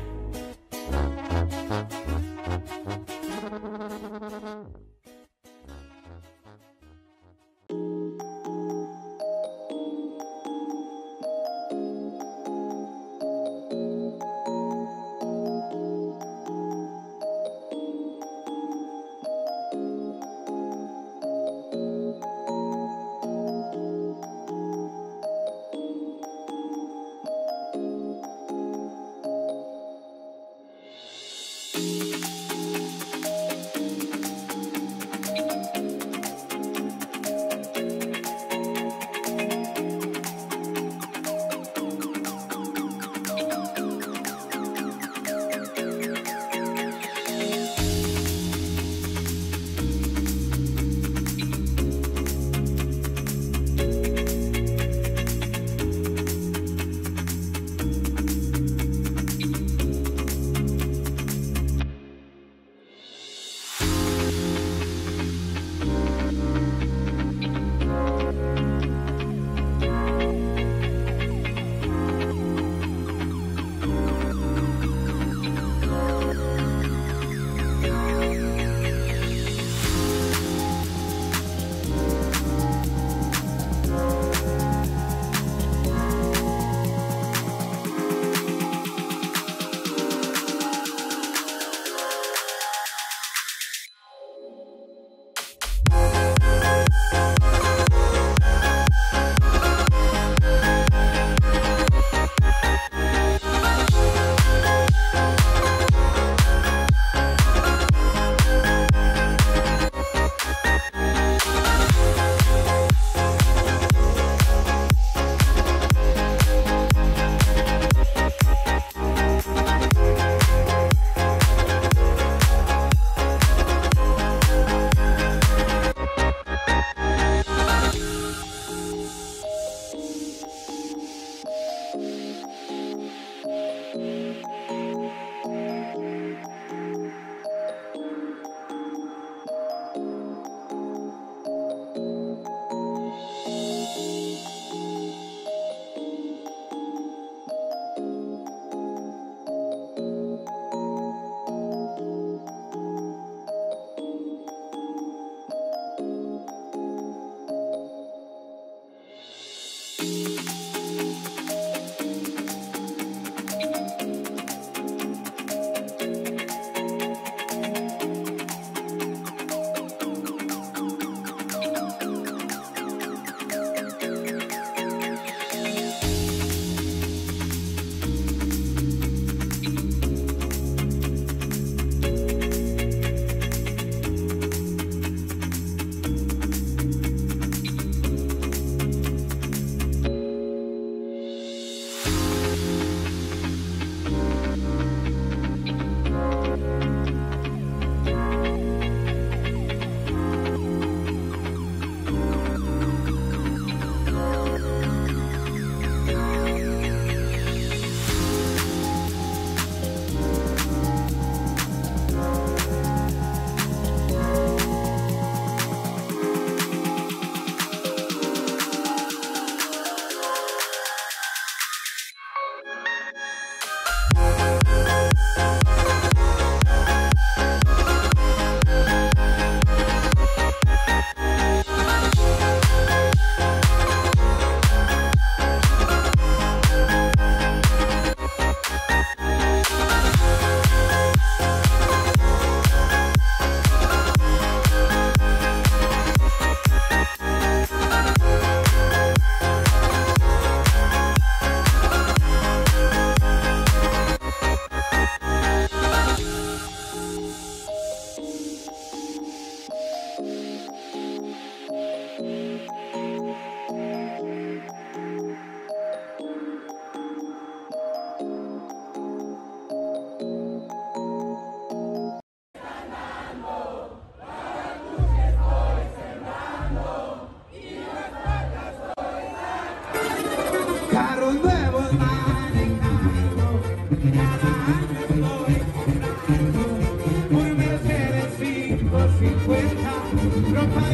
Carros nuevos manejando, cada año estoy comprando un Mercedes 550, ropa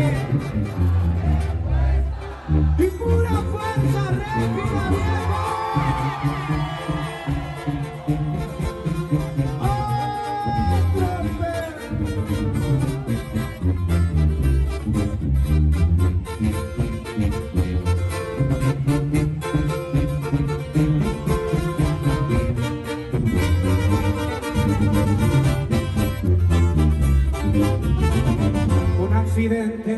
y pura fuerza, respira viejo. Un accidente,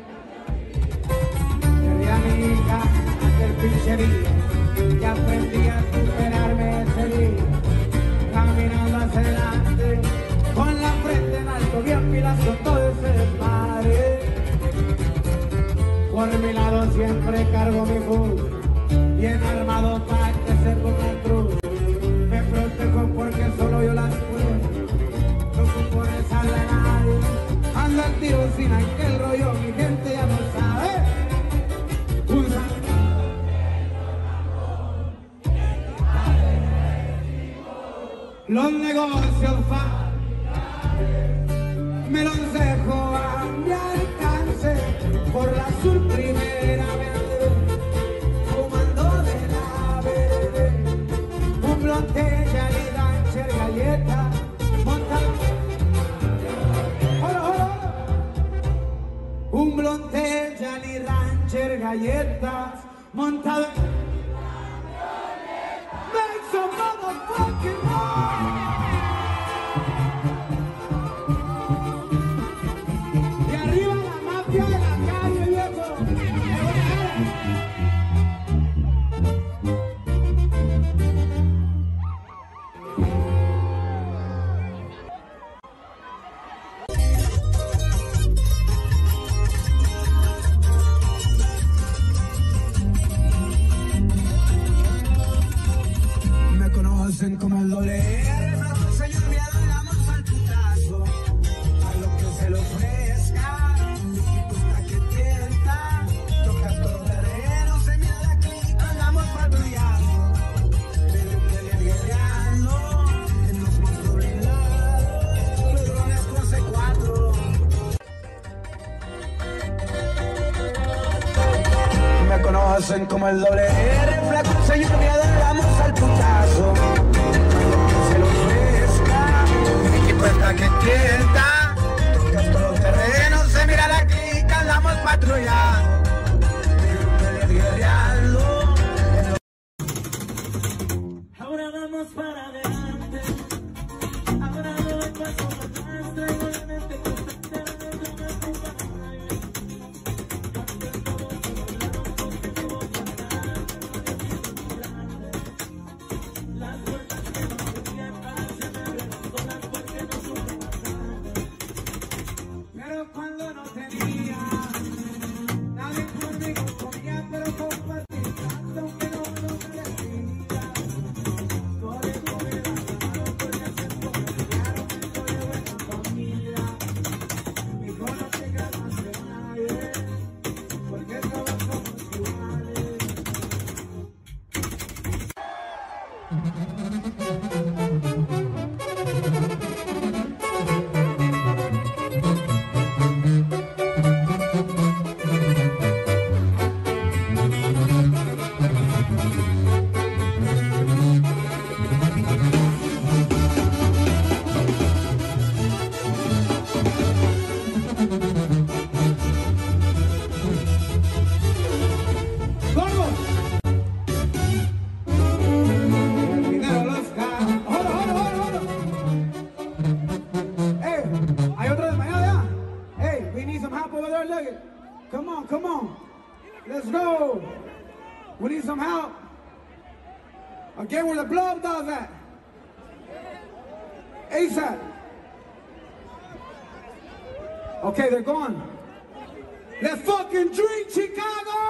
perdí a mi hija del pinchería y aprendí a superarme ese día, caminando hacia adelante, con la frente en alto, bien pilas con todo ese desmadre. Por mi lado siempre cargo mi cruz, bien armado para crecer con la cruz. Me protejo porque solo yo las puedo, no ocupo rezarle a nadie. Anda el tiro sin aquel rollo, mi gente ya no sabe. Los negocios me los dejo a mi alcance, por la sur primera vez, fumando de la verde, un botella y rancher galleta, montando. Un blonde, Jolly Rancher, galletas, montado en make some motherfucking noise. Y arriba la mafia de la calle, viejo. Como el doble R, no señor, me damos al putazo, a lo que se le ofrezca, y hasta que tienta, tocas todo terreno, se mira la clica, andamos patrullando, guerreando, en los monstruos blindados, los drones con C4. Me conocen como el doble R, flaco, señor, me damos al putazo. Hasta que tienta, tocas todos los terrenos, se mira la clica, andamos patrullando, guerreando. Ahora vamos para adelante, ahora doy paso atrás, traigo la mente constante, las puertas que no se cierran se me abren solas porque no supe pasar. Pero cuando no tenía, nadie conmigo comía, pero compartí tanto que no merecía. Por eso me lanzaron porque se emborracharon, soy de buena familia. Mi hijo no te creas más que nadie, porque todos somos iguales. Come on. Let's go. We need some help. Again, where the blow up dogs at? ASAP. Okay, they're gone. Let's fucking drink, Chicago.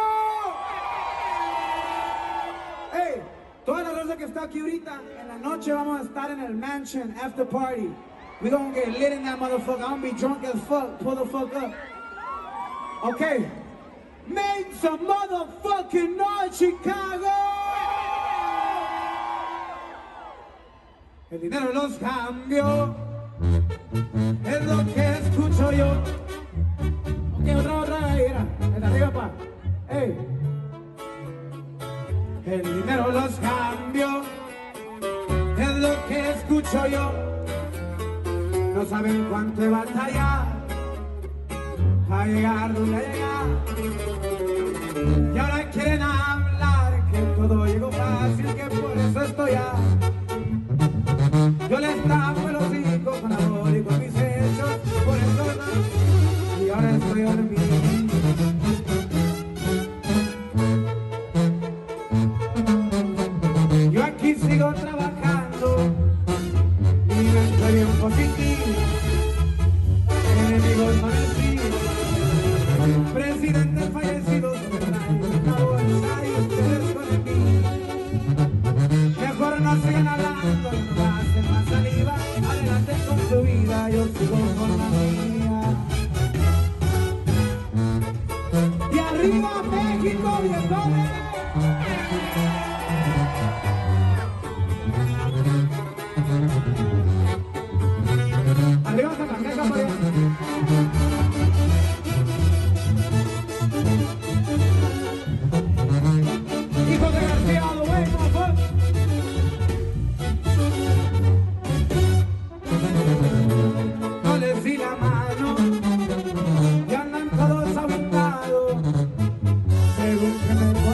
Hey, toda la raza que está aquí ahorita, en la noche vamos a estar en el mansion after party. We gonna get lit in that motherfucker. I'm gonna be drunk as fuck. Pull the fuck up. Okay. Make some motherfucking noise, Chicago. El dinero los cambió. Es lo que escucho yo. Ok, otra, era. Desde arriba, pa. Hey. El dinero los cambió. Es lo que escucho yo. No saben cuánto he batallado para llegar donde he llegado. Y ahora quieren hablar que todo llegó fácil, que por eso estoy ya. Yo les tapo los hijos con amor y con mis hechos, por eso no. Y ahora estoy dormido. Yo aquí sigo trabajando y me estoy bien positivo. Enemigos fallecidos, presidentes fallecidos, me traen una bolsa y ustedes con el mío. Mejor no sigan hablando, no gasten más saliva. Adelante con su vida, yo sigo con la mía. Y arriba México, viejones. Arriba Zacatecas, por allá. Hijos de García, lo bueno, pues. No les di la mano y andan todos abundados, según que me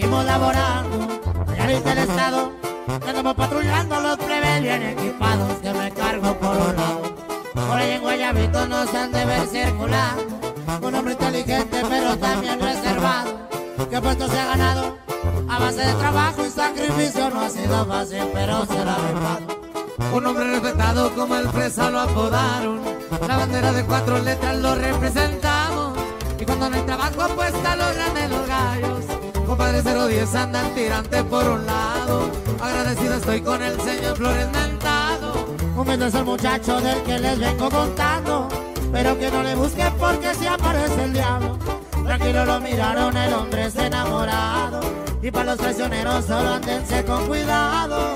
seguimos laborando. Ya viste el estado, que andamos patrullando, los plebes bien equipados, que me cargo por un lado. Por ahí en Guayabito nos han de ver circulando, un hombre inteligente pero también reservado, que puesto se ha ganado a base de trabajo y sacrificio. No ha sido fácil, pero se la ha rifado. Un hombre respetado como el Fresa lo apodaron, la bandera de 4 letras lo representamos, y cuando no hay trabajo apuesta los grandes los gallos. Compadre 010 andan tirantes por un lado, agradecido estoy con el señor Flores Mentado. Humilde es el muchacho del que les vengo contando, pero que no le busquen porque si aparece el diablo. Tranquilo lo miraron, el hombre es enamorado, y para los traicioneros solo andense con cuidado.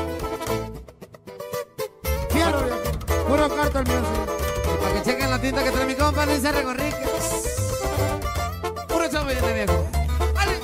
Fierro, puro cartón mío, sí. Para que chequen la tinta que trae mi compa Luis R. Gorriques. Puro chavo viene viejo. ¡Ale!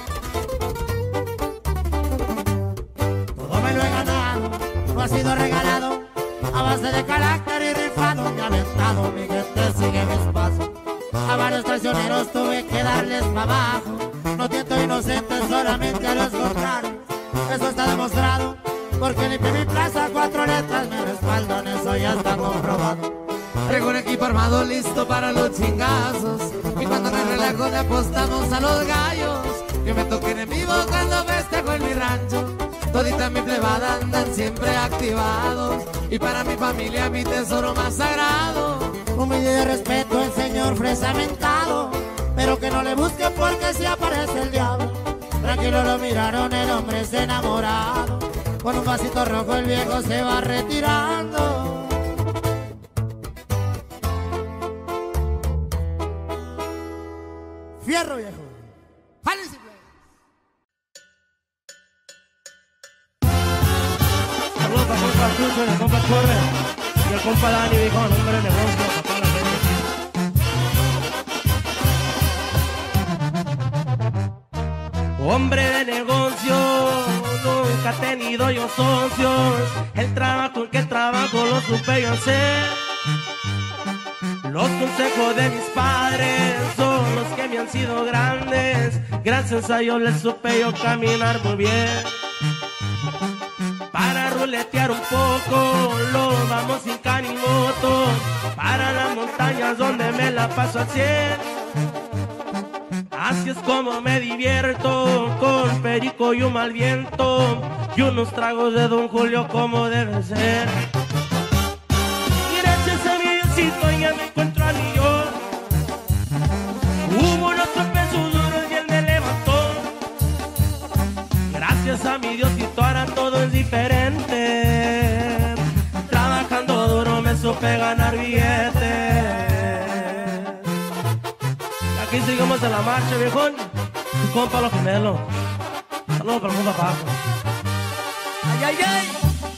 Todo me lo he ganado, no ha sido regalado, a base de carácter y rifado me ha aventado, mi gente sigue mis pasos. A varios traicioneros tuve que darles para abajo, no tiento inocentes, solamente a los contrarios. Eso está demostrado, porque limpié mi plaza, 4 letras me respaldan, eso ya está comprobado. Traigo un equipo armado listo para los chingazos, y cuando me relajo le apostamos a los gallos. Que me toquen en vivo cuando festejo en mi rancho, todita mi plebada andan siempre activados, y para mi familia mi tesoro más sagrado. Humilde y de respeto el señor Fresa Mentado, pero que no le busquen porque si aparece el diablo. Tranquilo lo miraron, el hombre es enamorado, con un vasito rojo el viejo se va retirando. Fierro, viejo. ¡Jálese, plebe! Saludos para el compa Chucho y el compa Corre y el compa Dani, dijo, hombre de negocio, para toda la gente. Hombre de negocio, nunca he tenido yo socios. El trabajo en que trabajo lo supe yo hacer. Los consejos de mis padres son los que me han sido grandes. Gracias a Dios les supe yo caminar muy bien. Para ruletear un poco, lo vamos sin canimoto, para las montañas donde me la paso al 100. Así es como me divierto, con perico y un mal viento, y unos tragos de Don Julio como debe ser. Y gracias a mi Diosito ya me encuentro a mi yo. Hubo unos tropezones duros y él me levantó. Gracias a mi Diosito ahora todo es diferente. Trabajando duro me supe ganar billetes. Aquí seguimos en la marcha, viejón. Tu compa Los Gemelos. Saludos para el mundo abajo. ¡Ay, ay, ay!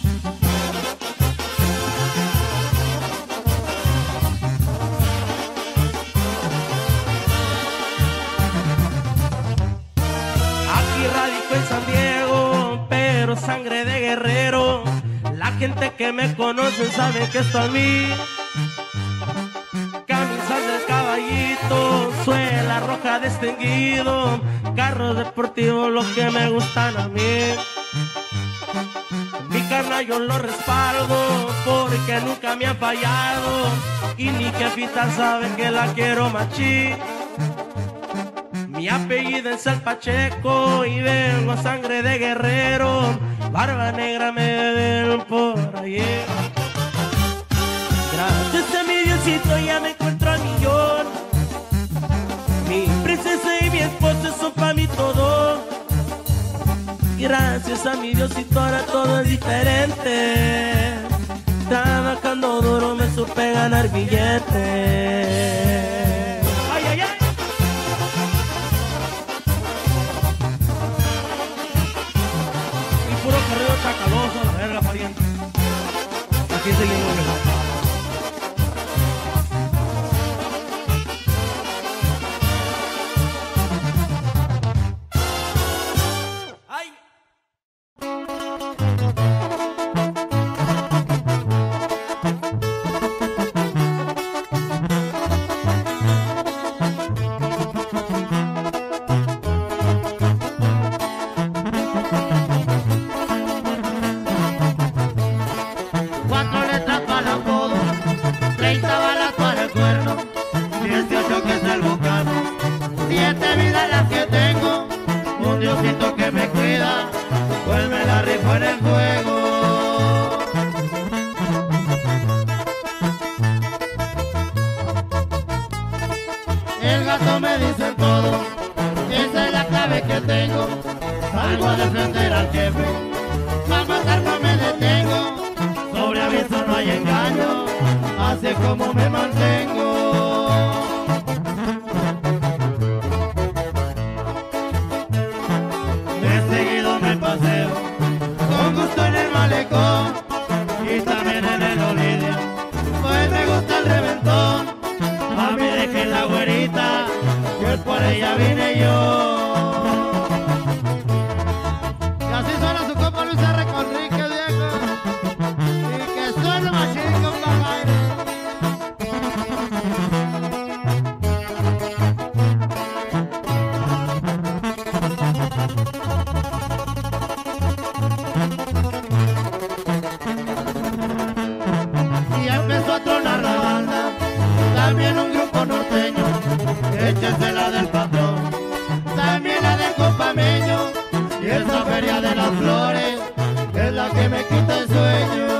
Aquí radico en San Diego, pero sangre de guerrero. La gente que me conoce sabe que esto a mí. Camisas del Caballito, suela roja distinguido, carros deportivos los que me gustan a mí. Mi carnal yo lo respaldo porque nunca me ha fallado, y ni que Fita sabe que la quiero machín. Mi apellido es El Pacheco y vengo a sangre de guerrero, barba negra me ven por allí. Gracias a mi Diosito ya me encuentro a millón. Mi princesa y mi esposa son pa' mí todo. Gracias a mi Diosito ahora todo es diferente. Trabajando duro me supe ganar billetes. ¡Ay, ay, ay! Y puro corrido chacaloso, la verga, pariente. Aquí seguimos, mejor. sabe que tengo, salgo a defender al jefe, a matar no me detengo, sobre aviso no hay engaño, así es como me mantengo. De seguido me paseo, con gusto en el malecón, y también en el Olidio, pues me gusta el reventón, a mí dejé la güerita, que por ella vine yo. Y así suena su compa Luis R. Conrique, viejo. Y que suena machín, compa Jairo. Y ya empezó a tronar la banda, también un grupo norteño, échense la del patrón, también la del compameño, y esa feria de las flores es la que me quita el sueño.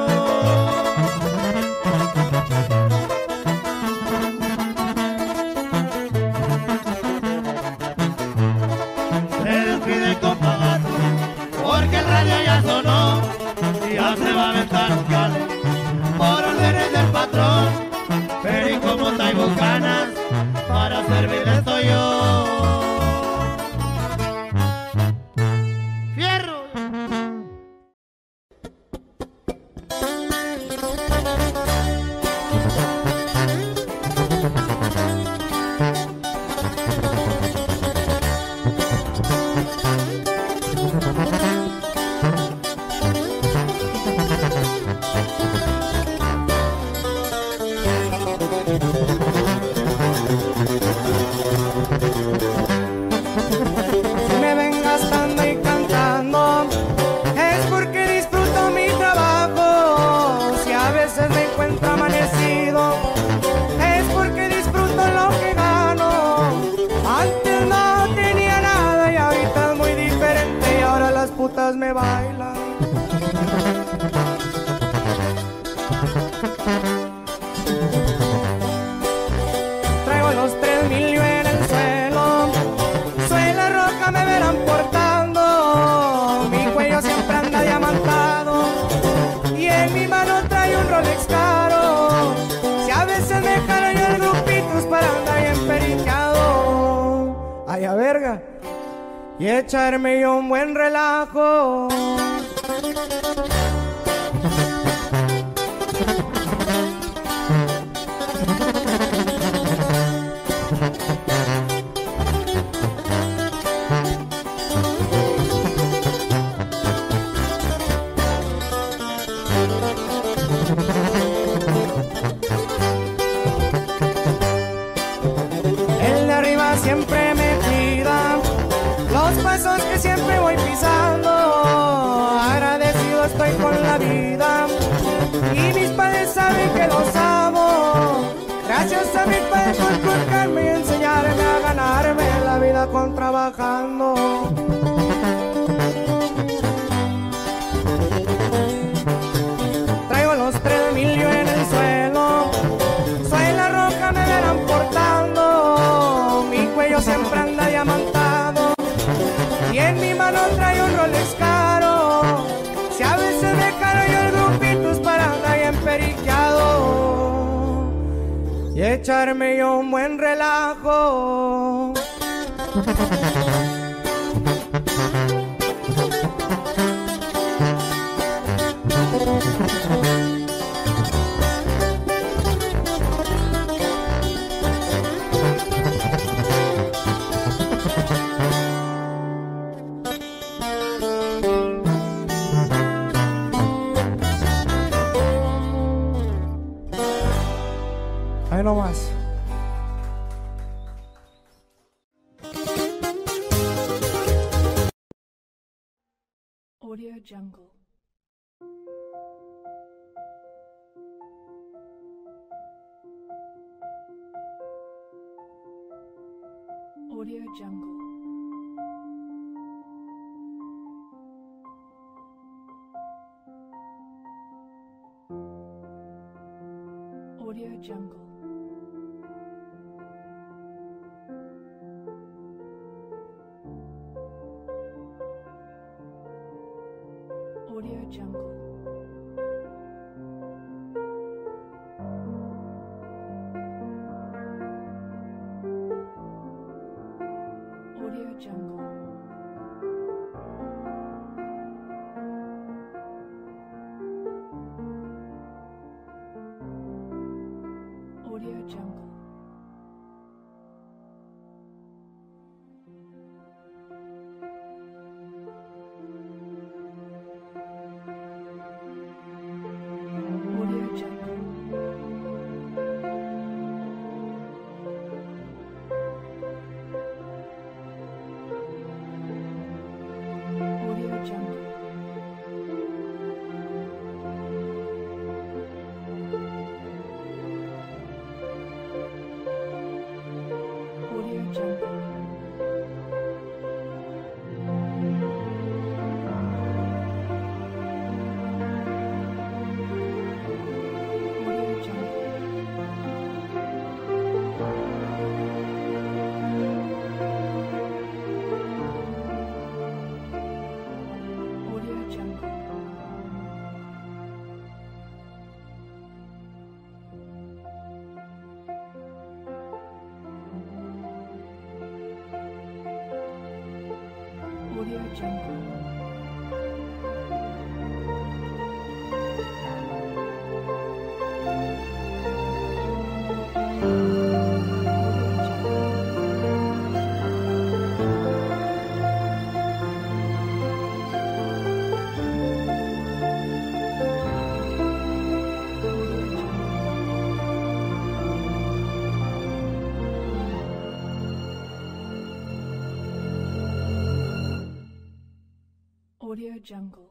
Se despide el compa Gato, porque el radio ya sonó, y ya se va a aventar un cale, por órdenes del patrón, pero y como traigo ganas, para servir estoy yo. ¡Fierro! Si me ven gastando y cantando, es porque disfruto mi trabajo. Si a veces me encuentro amanecido, es porque disfruto lo que gano. Antes no tenía nada y ahorita es muy diferente, y ahora las putas me bailan. Traigo los 3,000 yo en el suelo, soy la roca, me verán portando, mi cuello siempre anda diamantado, y en mi mano trae un Rolex caro. Si a veces me jalo yo el grupito es para andar bien periqueado, ay a verga, y echarme yo un buen relajo. El de arriba siempre me cuida los pasos que siempre voy pisando. Agradecido estoy con la vida y mis padres saben que los amo. Gracias a mis padres por inculcarme y enseñarme a ganarme la vida con trabajando. Traigo los 3,000 yo en el suelo, soy la roca, me verán portando, mi cuello siempre anda diamantado, y en mi mano trae un Rolex caro. Si a veces me caro yo el grupito es para andar bien periqueado, y echarme yo un buen relajo. Ahí nomás. Audio Jungle. Audio Jungle. Audio Jungle. Audio Jungle. Audio Jungle. Audio Jungle. Audio Jungle. Audio Jungle. Audio Jungle. Audio Jungle. Audio Jungle. Audio Jungle. Audio Jungle.